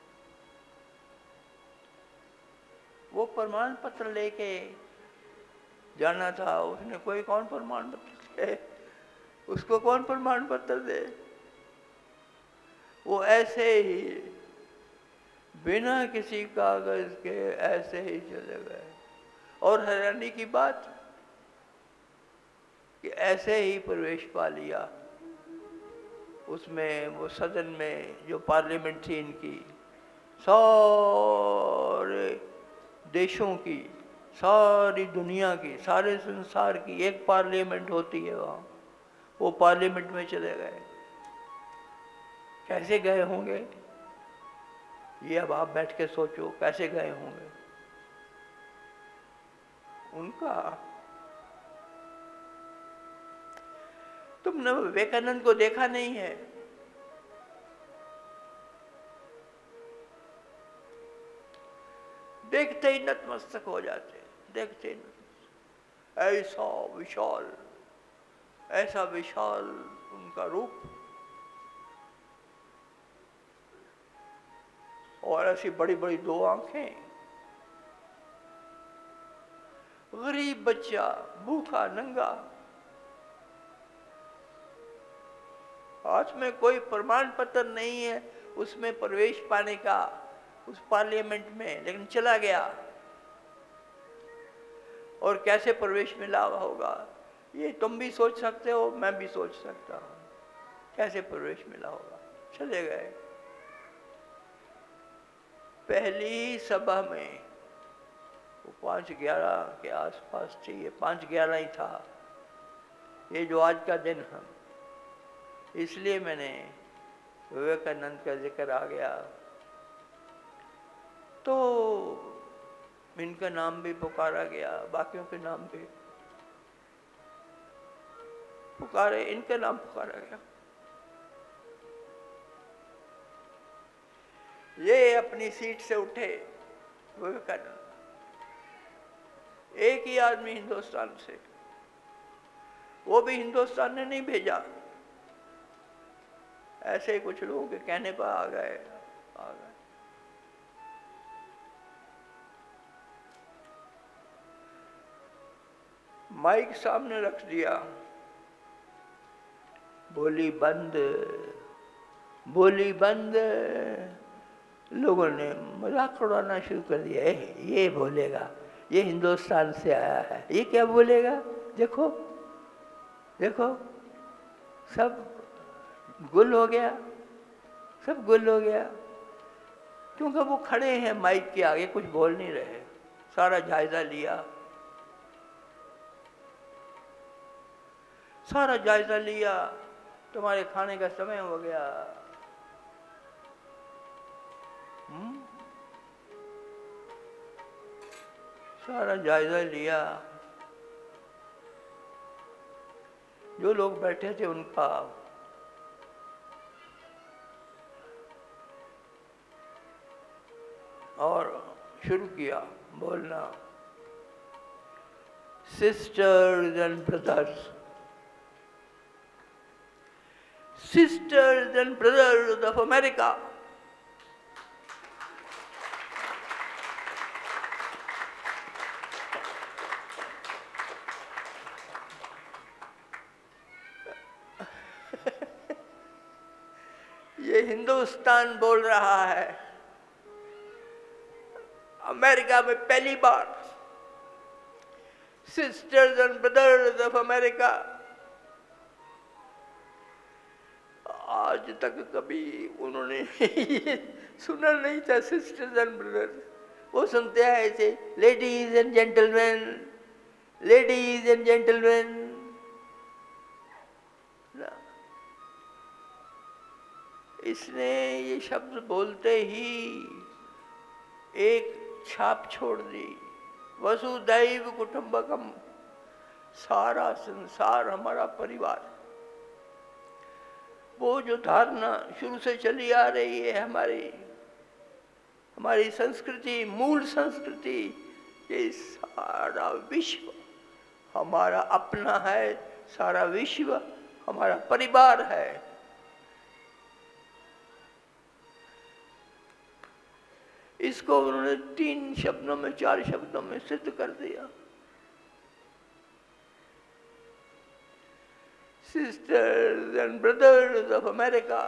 वो प्रमाण पत्र लेके जाना था। उसने कोई कौन प्रमाण पत्र दे, उसको कौन प्रमाण पत्र दे। वो ऐसे ही बिना किसी कागज के ऐसे ही चले गए। और हैरानी की बात कि ऐसे ही प्रवेश पा लिया उसमें, वो सदन में जो पार्लियामेंट थी इनकी, सारे देशों की, सारी दुनिया की, सारे संसार की एक पार्लियामेंट होती है वहाँ। वो पार्लियामेंट में चले गए। कैसे गए होंगे ये अब आप बैठ के सोचो, कैसे गए होंगे। उनका, तुमने विवेकानंद को देखा नहीं है? देखते ही नतमस्तक हो जाते, देखते ही नतमस्तक। ऐसा विशाल उनका रूप, और ऐसी बड़ी बड़ी 2 आंखें। गरीब बच्चा, भूखा नंगा, हाथ में कोई प्रमाण पत्र नहीं है उसमें प्रवेश पाने का, उस पार्लियामेंट में, लेकिन चला गया। और कैसे प्रवेश मिला होगा ये तुम भी सोच सकते हो, मैं भी सोच सकता हूँ। कैसे प्रवेश मिला होगा, चले गए। पहली सभा में वो 5:11 के आसपास थी, ये 5:11 ही था, ये जो आज का दिन है। इसलिए मैंने विवेकानंद का जिक्र आ गया, तो इनका नाम भी पुकारा गया, बाकियों के नाम भी पुकारे, इनका नाम पुकारा गया। ये अपनी सीट से उठे विवेकानंद, एक ही आदमी हिंदुस्तान से, वो भी हिंदुस्तान ने नहीं भेजा, ऐसे ही कुछ लोगों के कहने पर आ गए। माइक सामने रख दिया, बोली बंद, बोली बंद। लोगों ने मजाक उड़ाना शुरू कर दिया, ये बोलेगा, ये हिंदुस्तान से आया है, ये क्या बोलेगा, देखो देखो। सब गुल हो गया, सब गुल हो गया। क्योंकि वो खड़े हैं माइक के आगे, कुछ बोल नहीं रहे, सारा जायजा लिया, सारा जायजा लिया, तुम्हारे खाने का समय हो गया। सारा जायजा लिया, जो लोग बैठे थे उनका, और शुरू किया बोलना, sisters and brothers, sisters and brothers of America, ये हिंदुस्तान बोल रहा है। अमेरिका में पहली बार sisters and brothers of America, आज तक कभी उन्होंने ये सुना नहीं था सिस्टर्स एंड ब्रदर्स। वो सुनते हैं ऐसे, ladies and gentleman, ladies and gentleman. इसने ये शब्द बोलते ही एक छाप छोड़ दी, वसुधैव कुटुंबकम, सारा संसार हमारा परिवार। वो जो धारणा शुरू से चली आ रही है, हमारी संस्कृति, मूल संस्कृति, ये सारा विश्व हमारा अपना है, सारा विश्व हमारा परिवार है। इसको उन्होंने 3 शब्दों में, 4 शब्दों में सिद्ध कर दिया। Sisters and brothers of America.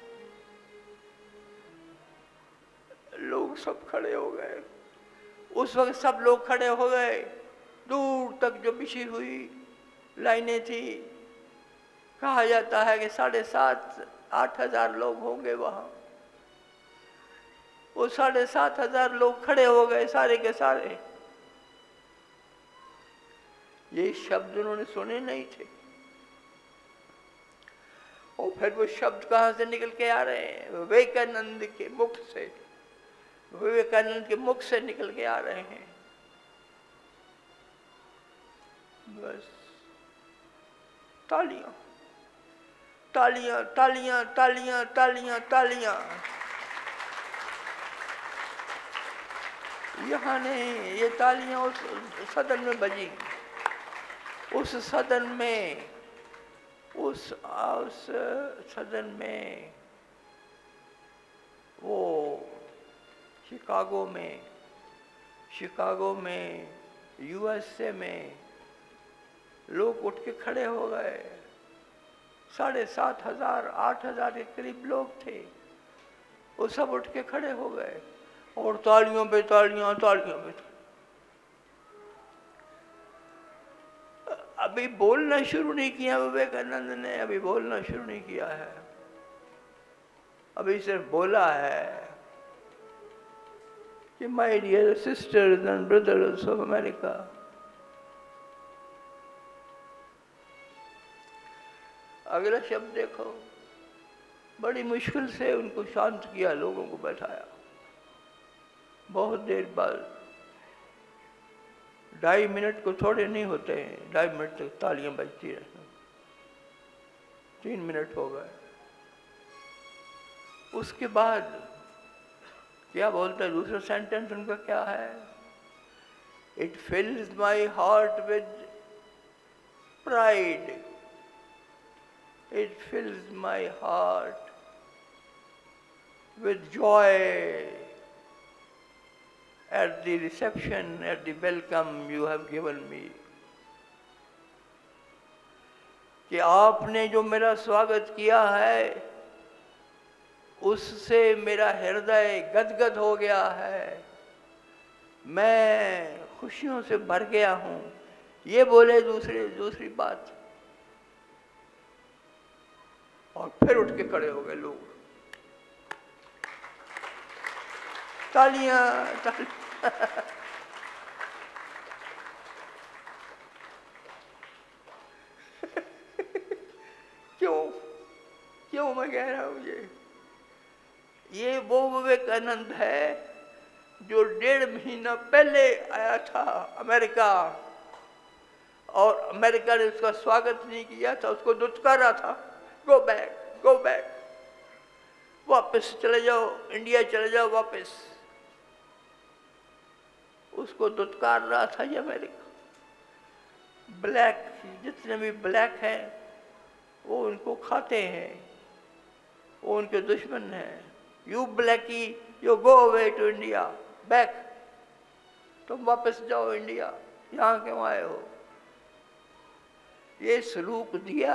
लोग सब खड़े हो गए, उस वक्त सब लोग खड़े हो गए। दूर तक जो बिछी हुई लाइनें थी, कहा जाता है कि 7,500-8 हजार लोग होंगे वहां। वो 7,500 लोग खड़े हो गए, सारे के सारे। ये शब्द उन्होंने सुने नहीं थे, और फिर वो शब्द कहां से निकल के आ रहे हैं? विवेकानंद के मुख से, विवेकानंद के मुख से निकल के आ रहे हैं। बस तालियां, तालियां, तालियां, तालियां, तालियां, तालियां। यहाँ नहीं, ये तालियां उस सदन में बजी, उस सदन में, उस सदन में, वो शिकागो में, यूएसए में लोग उठ के खड़े हो गए। 7,500, 8,000 के करीब लोग थे, वो सब उठ के खड़े हो गए, और तालियों पे तालियां, तालियों पे। अभी बोलना शुरू नहीं किया विवेकानंद ने, अभी बोलना शुरू नहीं किया है, अभी सिर्फ बोला है कि my dear sisters and brothers of America. अगला शब्द देखो, बड़ी मुश्किल से उनको शांत किया, लोगों को बैठाया। बहुत देर बाद, 2.5 मिनट को थोड़े नहीं होते हैं, 2.5 मिनट तक तालियां बजती रही। 3 मिनट हो गए। उसके बाद क्या बोलते हैं? दूसरा सेंटेंस उनका क्या है? It fills my heart with pride, it fills my heart with joy at the reception, at the welcome you have given me। कि आपने जो मेरा स्वागत किया है, उससे मेरा हृदय गदगद हो गया है, मैं खुशियों से भर गया हूँ। ये बोले दूसरी बात, और फिर उठ के खड़े हो गए लोग। तालियां तालियां। क्यों क्यों मैं कह रहा हूं ये वो विवेकानंद है जो 1.5 महीना पहले आया था अमेरिका, और अमेरिका ने उसका स्वागत नहीं किया था, उसको दुत्कारा था, गो बैक गो बैक, वापस चले जाओ, इंडिया चले जाओ वापस। उसको दुत्कार रहा था ये अमेरिका। ब्लैक, जितने भी ब्लैक हैं वो उनको खाते हैं, वो उनके दुश्मन हैं। You blacky you go away to India back, तुम वापस जाओ इंडिया, यहाँ क्यों आए हो? ये सलूक दिया।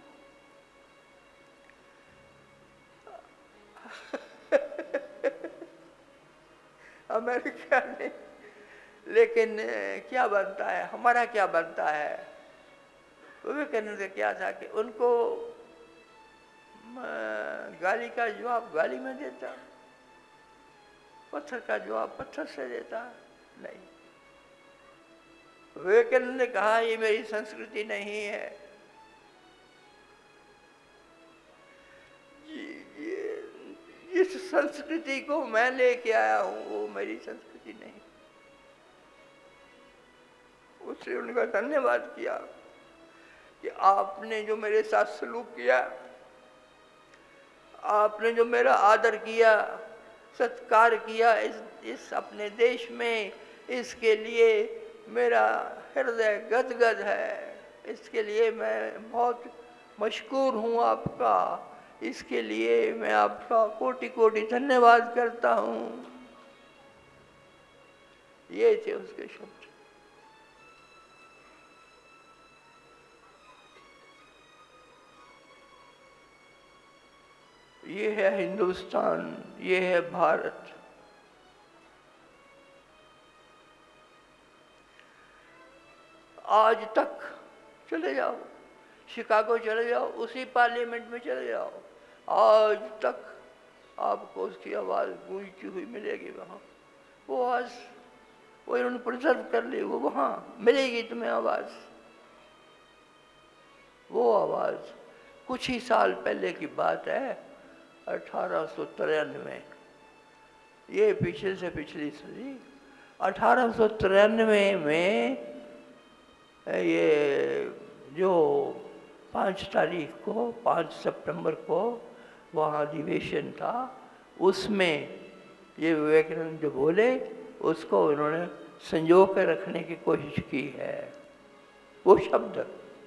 अमेरिका ने। लेकिन क्या बनता है, हमारा क्या बनता है? विवेकानंद ने क्या था कि उनको गाली का जवाब गाली में देता, पत्थर का जवाब पत्थर से देता नहीं। विवेकानंद ने कहा ये मेरी संस्कृति नहीं है, इस संस्कृति को मैं लेके आया हूं, वो मेरी संस्कृति नहीं। उसने उनका धन्यवाद किया कि आपने जो मेरे साथ सलूक किया, आपने जो मेरा आदर किया, सत्कार किया इस अपने देश में, इसके लिए मेरा हृदय गदगद है। इसके लिए मैं बहुत मशकूर हूँ आपका, इसके लिए मैं आपका कोटि कोटि धन्यवाद करता हूँ। ये थे उसके शब्द। ये है हिंदुस्तान, ये है भारत। आज तक चले जाओ, शिकागो चले जाओ, उसी पार्लियामेंट में चले जाओ, आज तक आपको उसकी आवाज़ गूंजती हुई मिलेगी वहाँ। वो आवाज़ वो इन्होंने प्रिजर्व कर ली, वो वहाँ मिलेगी तुम्हें आवाज़। वो आवाज़ कुछ ही साल पहले की बात है, 1893। ये पीछे से पिछली सदी। 1893 में ये जो 5 तारीख को, 5 सितंबर को वहाँ अधिवेशन था, उसमें ये विवेकानंद जो बोले उसको उन्होंने संजो कर रखने की कोशिश की है। वो शब्द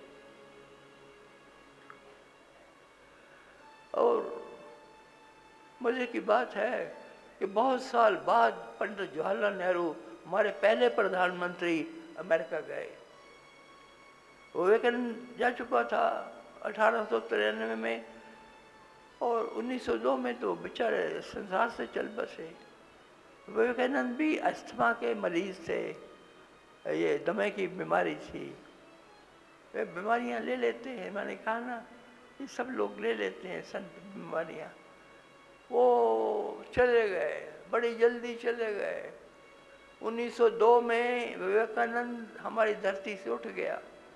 और मज़े की बात है कि बहुत साल बाद पंडित जवाहरलाल नेहरू, हमारे पहले प्रधानमंत्री, अमेरिका गए। विवेकानंद जा चुका था 1893 में, और 1902 में तो बेचारे संसार से चल बसे। विवेकानंद भी अस्थमा के मरीज थे, ये दमे की बीमारी थी। वे बीमारियां ले लेते हैं, मैंने कहा ना, ये सब लोग ले लेते हैं संत बीमारियां। वो चले गए, बड़ी जल्दी चले गए। 1902 में विवेकानंद हमारी धरती से उठ गया,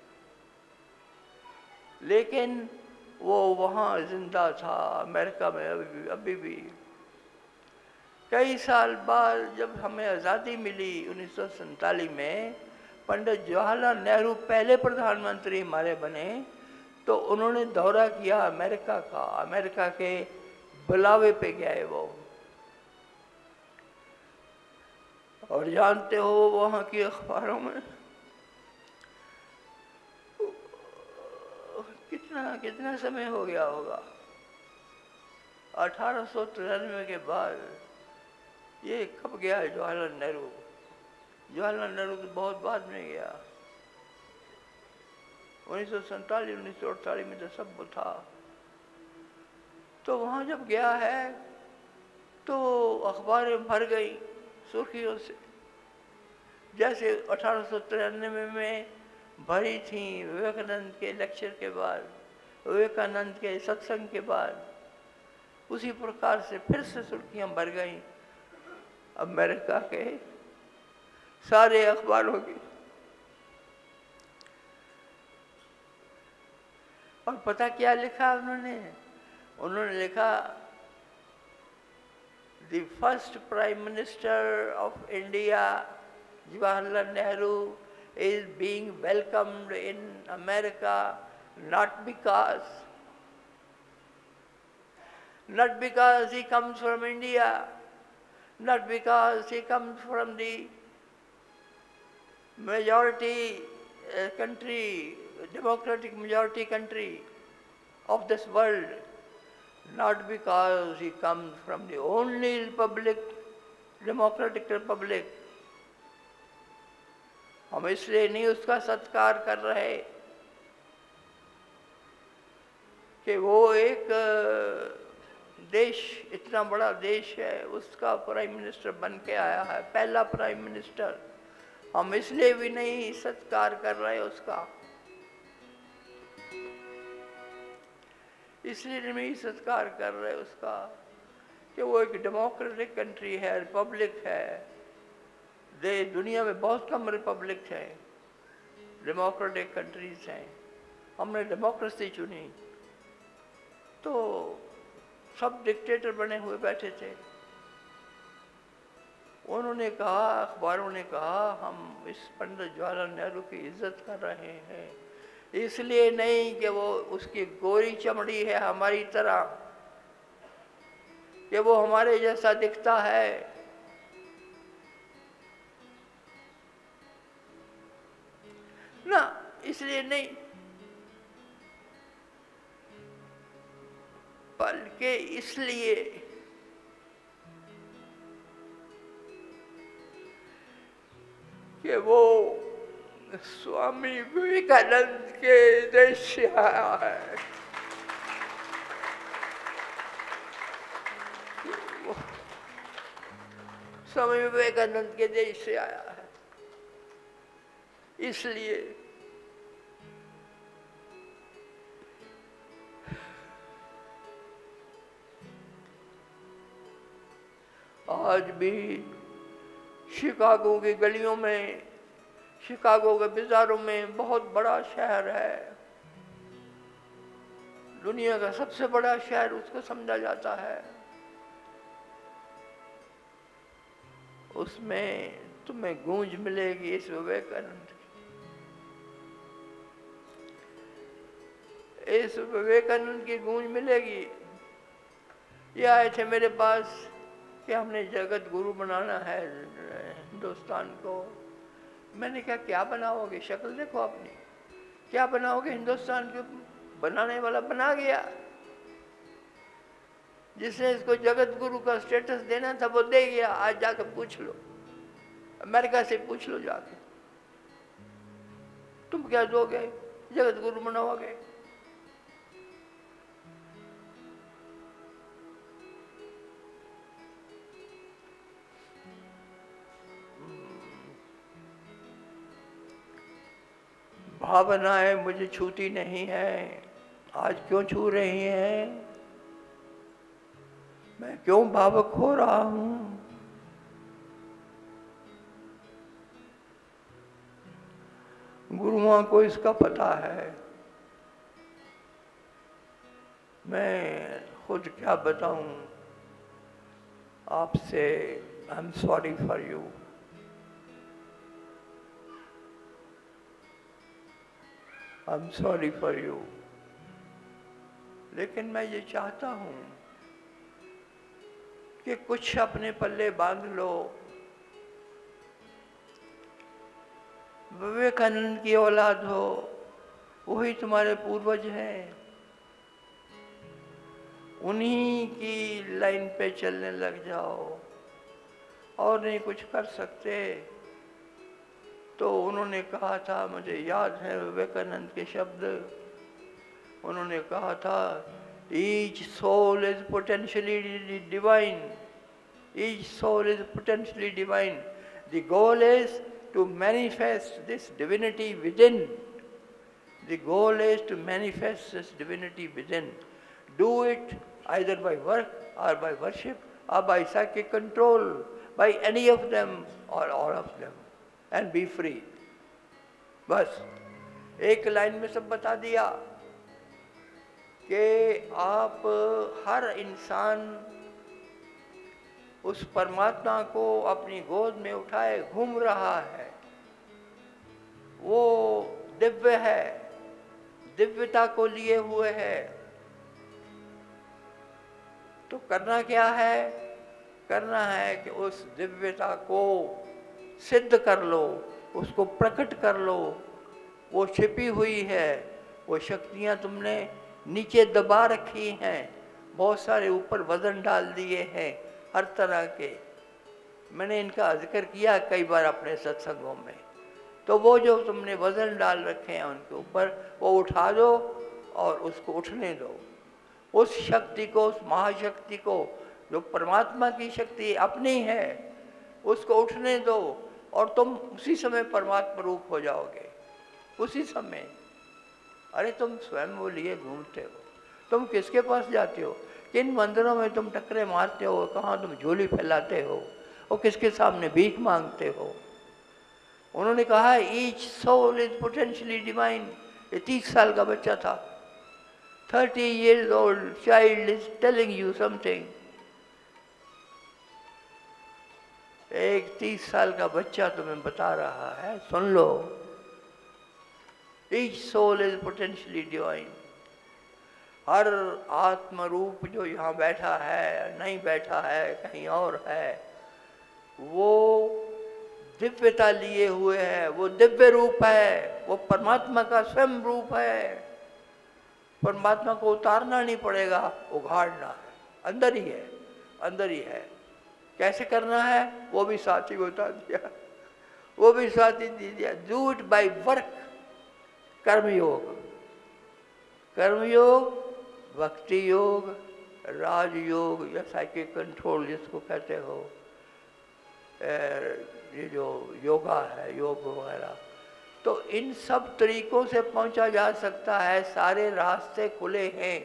लेकिन वो वहाँ जिंदा था अमेरिका में अभी भी। कई साल बाद जब हमें आज़ादी मिली 1947 में, पंडित जवाहरलाल नेहरू पहले प्रधानमंत्री हमारे बने, तो उन्होंने दौरा किया अमेरिका का। अमेरिका के बुलावे पे गए वो, और जानते हो वहाँ की अखबारों में कितना समय हो गया होगा। 1893 के बाद ये कब गया है जवाहरलाल नेहरू? जवाहरलाल नेहरू तो बहुत बाद में गया, 1947 1948 में तो सब था। तो वहाँ जब गया है तो अखबारें भर गई सुर्खियों से, जैसे 1893 में भरी थी विवेकानंद के लेक्चर के बाद, विवेकानंद के सत्संग के बाद। उसी प्रकार से फिर से सुर्खियाँ भर गई अमेरिका के सारे अखबारों की। और पता क्या लिखा उन्होंने? उन्होंने लिखा The first Prime Minister of India, Jawaharlal Nehru, is being welcomed in America not because he comes from India, not because he comes from the majority country, democratic majority country of this world, not because he comes from the only republic, democratic republic. हम इसलिए नहीं उसका सत्कार कर रहे कि वो एक देश, इतना बड़ा देश है, उसका प्राइम मिनिस्टर बन के आया है, पहला प्राइम मिनिस्टर। हम इसलिए भी नहीं सत्कार कर रहे उसका, इसलिए नहीं सत्कार कर रहे उसका कि वो एक डेमोक्रेटिक कंट्री है, रिपब्लिक है। दुनिया में बहुत कम रिपब्लिक है, डेमोक्रेटिक कंट्रीज हैं। हमने डेमोक्रेसी चुनी तो सब डिक्टेटर बने हुए बैठे थे। उन्होंने कहा, अखबारों ने कहा, हम इस पंडित जवाहरलाल नेहरू की इज्जत कर रहे हैं, इसलिए नहीं कि वो उसकी गोरी चमड़ी है हमारी तरह, कि वो हमारे जैसा दिखता है, ना, इसलिए नहीं, बल्कि इसलिए कि वो स्वामी विवेकानंद के देश से आया है। स्वामी विवेकानंद के देश से आया है, इसलिए आज भी शिकागो की गलियों में, शिकागो के बाजारों में, बहुत बड़ा शहर है, दुनिया का सबसे बड़ा शहर उसको समझा जाता है, उसमें तुम्हें गूंज मिलेगी इस विवेकानंद की, इस विवेकानंद की गूंज मिलेगी। ये आए थे मेरे पास कि हमने जगत गुरु बनाना है हिंदुस्तान को। मैंने कहा क्या बनाओगे, शक्ल देखो अपनी, क्या बनाओगे? हिंदुस्तान को बनाने वाला बना गया, जिसने इसको जगत गुरु का स्टेटस देना था वो दे गया। आज जाके पूछ लो, अमेरिका से पूछ लो जाके, तुम क्या दोगे? जगत गुरु बनाओगे? भावनाएं मुझे छूती नहीं है। आज क्यों छू रही हैं? मैं क्यों भावुक हो रहा हूं? गुरुओं को इसका पता है, मैं खुद क्या बताऊं आपसे। I am sorry for you. I am sorry for you. लेकिन मैं ये चाहता हूं कि कुछ अपने पल्ले बांध लो। विवेकानंद की औलाद हो, वही तुम्हारे पूर्वज हैं, उन्हीं की लाइन पे चलने लग जाओ और नहीं कुछ कर सकते। तो उन्होंने कहा था, मुझे याद है विवेकानंद के शब्द, उन्होंने कहा था, each soul is potentially divine, each soul is potentially divine. The goal is to manifest this divinity within. The goal is to manifest this divinity within. Do it either by work or by worship or by psychic control, by any of them or all of them and be free. बस एक line में सब बता दिया कि आप हर इंसान उस परमात्मा को अपनी गोद में उठाए घूम रहा है, वो दिव्य है, दिव्यता को लिए हुए है। तो करना क्या है? करना है कि उस दिव्यता को सिद्ध कर लो, उसको प्रकट कर लो। वो छिपी हुई है, वो शक्तियाँ तुमने नीचे दबा रखी हैं, बहुत सारे ऊपर वजन डाल दिए हैं हर तरह के। मैंने इनका जिक्र किया कई बार अपने सत्संगों में। तो वो जो तुमने वजन डाल रखे हैं उनके ऊपर, वो उठा दो और उसको उठने दो। उस शक्ति को, उस महाशक्ति को जो परमात्मा की शक्ति अपनी है, उसको उठने दो और तुम उसी समय परमात्मा रूप हो जाओगे, उसी समय। अरे तुम स्वयं वो लिए घूमते हो, तुम किसके पास जाते हो? किन मंदिरों में तुम टकरे मारते हो? कहाँ तुम झोली फैलाते हो और किसके सामने भीख मांगते हो? उन्होंने कहा each soul is potentially divine. ये 30 साल का बच्चा था, 30 years old child is telling you something। एक 30 साल का बच्चा तुम्हें बता रहा है, सुन लो। Each soul is potentially divine। हर आत्म रूप जो यहाँ बैठा है, नहीं बैठा है, कहीं और है, वो दिव्यता लिए हुए है, वो दिव्य रूप है, वो परमात्मा का स्वयं रूप है। परमात्मा को उतारना नहीं पड़ेगा, उघाड़ना है, अंदर ही है, अंदर ही है। कैसे करना है वो भी साथ ही बता दिया, वो भी साथ ही दे दिया। डू इट बाय वर्क, कर्मयोग। कर्मयोग, भक्ति योग, राजयोग या साइकिक कंट्रोल जिसको कहते हो, ये जो योगा है, योग वगैरह, तो इन सब तरीकों से पहुंचा जा सकता है। सारे रास्ते खुले हैं।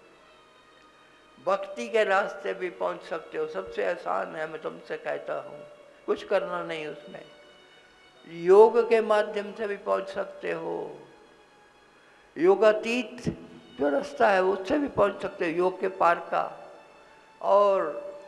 भक्ति के रास्ते भी पहुंच सकते हो, सबसे आसान है, मैं तुमसे कहता हूँ, कुछ करना नहीं उसमें। योग के माध्यम से भी पहुंच सकते हो, योगातीत जो रास्ता है उससे भी पहुंच सकते हो, योग के पार का। और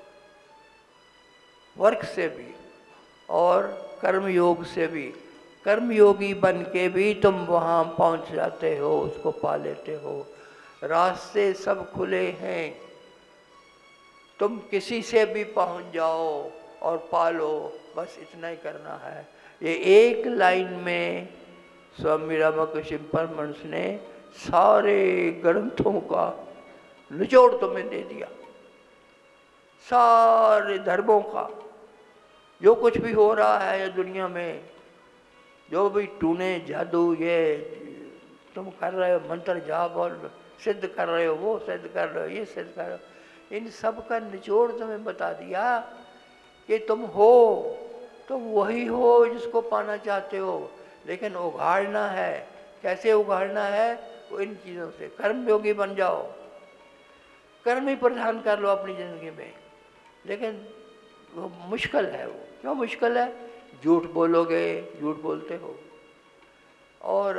वर्क से भी और कर्म योग से भी, कर्मयोगी बन के भी तुम वहाँ पहुँच जाते हो, उसको पा लेते हो। रास्ते सब खुले हैं, तुम किसी से भी पहुँच जाओ और पा लो, बस इतना ही करना है। ये एक लाइन में स्वामी रामकृष्ण परमहंस ने सारे ग्रंथों का निचोड़ तुम्हें दे दिया, सारे धर्मों का। जो कुछ भी हो रहा है ये दुनिया में, जो भी टूने जादू ये तुम कर रहे हो, मंत्र जाप और सिद्ध कर रहे हो, वो सिद्ध कर रहे हो, ये सिद्ध कर रहे हो, इन सब का निचोड़ तुम्हें बता दिया कि तुम हो, तुम वही हो जिसको पाना चाहते हो। लेकिन उघाड़ना है। कैसे उघाड़ना है? वो इन चीज़ों से। कर्मयोगी बन जाओ, कर्म ही प्रधान कर लो अपनी ज़िंदगी में। लेकिन वो मुश्किल है। वो क्यों मुश्किल है? झूठ बोलोगे, झूठ बोलते हो, और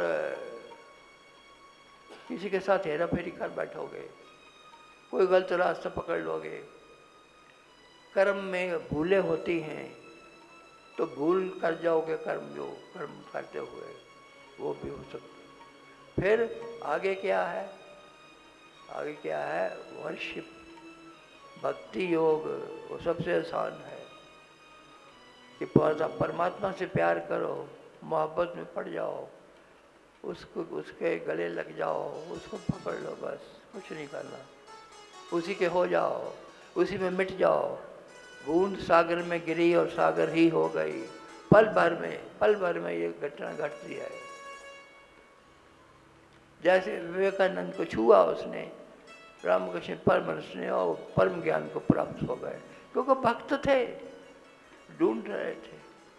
किसी के साथ हेरा फेरी कर बैठोगे, कोई गलत रास्ता पकड़ लोगे। कर्म में भूलें होती हैं तो भूल कर जाओगे, कर्म करते हुए, वो भी हो सकता। फिर आगे क्या है? आगे क्या है? वर्शिप, भक्ति योग, वो सबसे आसान है कि परमात्मा से प्यार करो, मोहब्बत में पड़ जाओ, उसको, उसके गले लग जाओ, उसको पकड़ लो, बस कुछ नहीं करना, उसी के हो जाओ, उसी में मिट जाओ। बूंद सागर में गिरी और सागर ही हो गई। पल भर में ये घटना घटती है। जैसे विवेकानंद को छुआ उसने, रामकृष्ण परमहंस ने, और परम ज्ञान को प्राप्त हो गए, क्योंकि भक्त थे, ढूंढ रहे थे।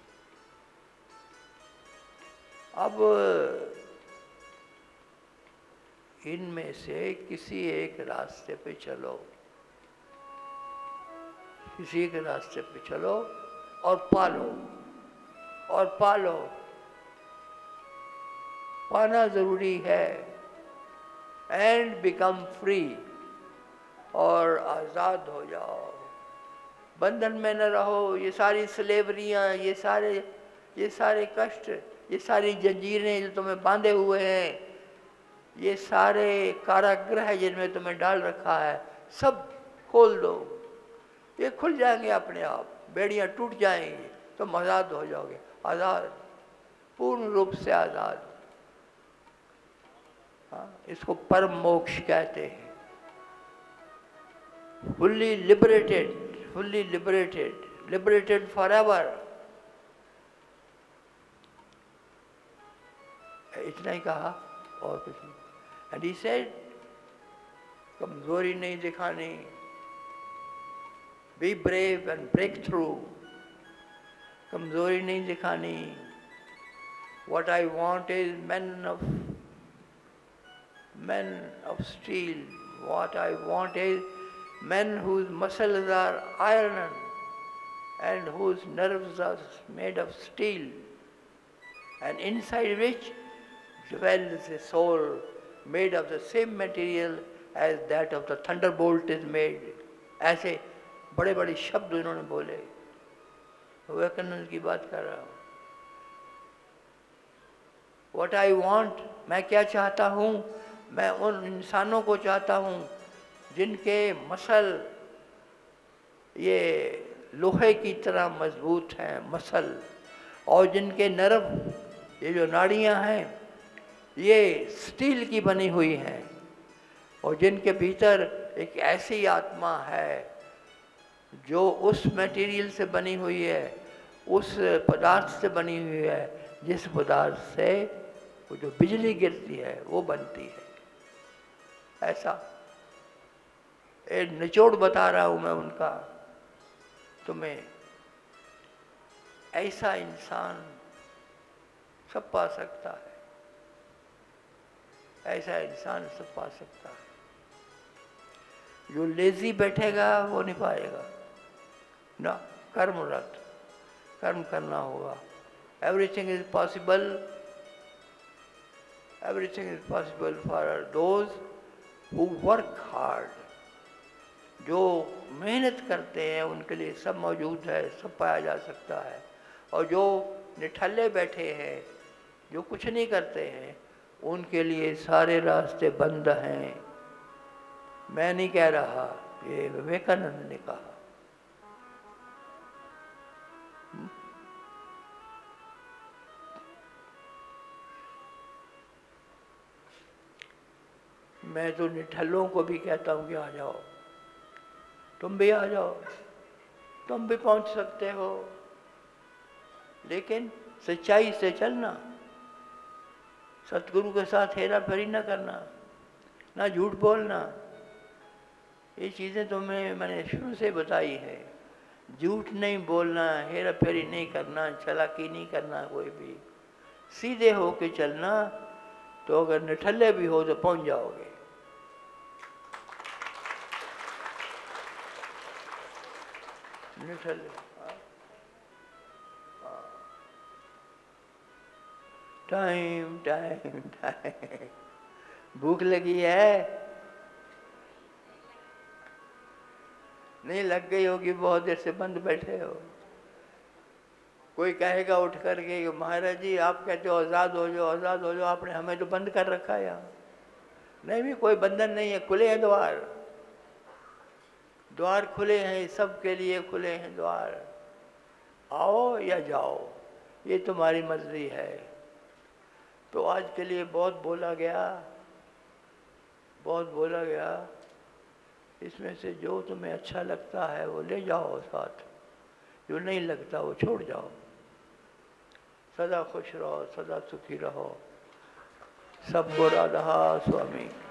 अब इनमें से किसी एक रास्ते पे चलो, किसी एक रास्ते पे चलो, और पालो और पालो। पाना जरूरी है। एंड बिकम फ्री, और आज़ाद हो जाओ। बंधन में न रहो। ये सारी स्लेवरियाँ, ये सारे कष्ट, ये सारी जंजीरें जो तुम्हें बांधे हुए हैं, ये सारे कारागृह जिनमें तुम्हें डाल रखा है, सब खोल दो। ये खुल जाएंगे अपने आप, बेड़ियाँ टूट जाएंगी, तुम आज़ाद हो जाओगे। आज़ाद, पूर्ण रूप से आज़ाद। हाँ, इसको परम मोक्ष कहते हैं। Fully liberated forever. इतना ही कहा और कुछ नहीं। एंड ही सेड, कमजोरी नहीं दिखानी, be brave and break through. कमजोरी नहीं दिखानी। What I want is men of steel. What I want is men whose muscles are iron and whose nerves are made of steel, and inside which dwells a soul made of the same material as that of the thunderbolt is made. ऐसे बड़े बड़े शब्द उन्होंने बोले। विवेकानंद की बात कर रहा हूँ। What I want, मैं क्या चाहता हूँ? मैं उन इंसानों को चाहता हूँ जिनके मसल ये लोहे की तरह मजबूत हैं, मसल, और जिनके नर्व, ये जो नाड़ियाँ हैं, ये स्टील की बनी हुई हैं, और जिनके भीतर एक ऐसी आत्मा है जो उस मटेरियल से बनी हुई है, उस पदार्थ से बनी हुई है जिस पदार्थ से वो जो बिजली गिरती है वो बनती है। ऐसा एक निचोड़ बता रहा हूँ मैं उनका तुम्हें। ऐसा इंसान सब पा सकता है, ऐसा इंसान सब पा सकता है। जो लेजी बैठेगा वो नहीं पाएगा ना। कर्मरत, कर्म करना होगा। Everything is possible, everything is possible for those who work hard. जो मेहनत करते हैं उनके लिए सब मौजूद है, सब पाया जा सकता है। और जो निठल्ले बैठे हैं, जो कुछ नहीं करते हैं, उनके लिए सारे रास्ते बंद हैं। मैं नहीं कह रहा, ये विवेकानंद ने कहा। मैं तो निठल्लों को भी कहता हूँ कि आ जाओ, तुम भी आ जाओ, तुम भी पहुँच सकते हो, लेकिन सच्चाई से चलना। सतगुरु के साथ हेरा फेरी न करना, ना झूठ बोलना। ये चीज़ें तुम्हें मैंने शुरू से बताई है। झूठ नहीं बोलना, हेरा फेरी नहीं करना, चालाकी नहीं करना, कोई भी सीधे हो के चलना। तो अगर निठल्ले भी हो तो पहुँच जाओगे। निठल्ले, टाइम टाइम टाइम। भूख लगी है? नहीं लग गई होगी, बहुत देर से बंद बैठे हो। कोई कहेगा उठ करके कि महाराज जी आप कहते हो आज़ाद हो जाओ, आज़ाद हो जाओ, आपने हमें तो बंद कर रखा है यहाँ। नहीं भी, कोई बंधन नहीं है, खुले हैं द्वार। द्वार खुले हैं, सबके लिए खुले हैं द्वार। आओ या जाओ, ये तुम्हारी मर्जी है। तो आज के लिए बहुत बोला गया, बहुत बोला गया। इसमें से जो तुम्हें अच्छा लगता है वो ले जाओ साथ, जो नहीं लगता वो छोड़ जाओ। सदा खुश रहो, सदा सुखी रहो। सबको राधा स्वामी।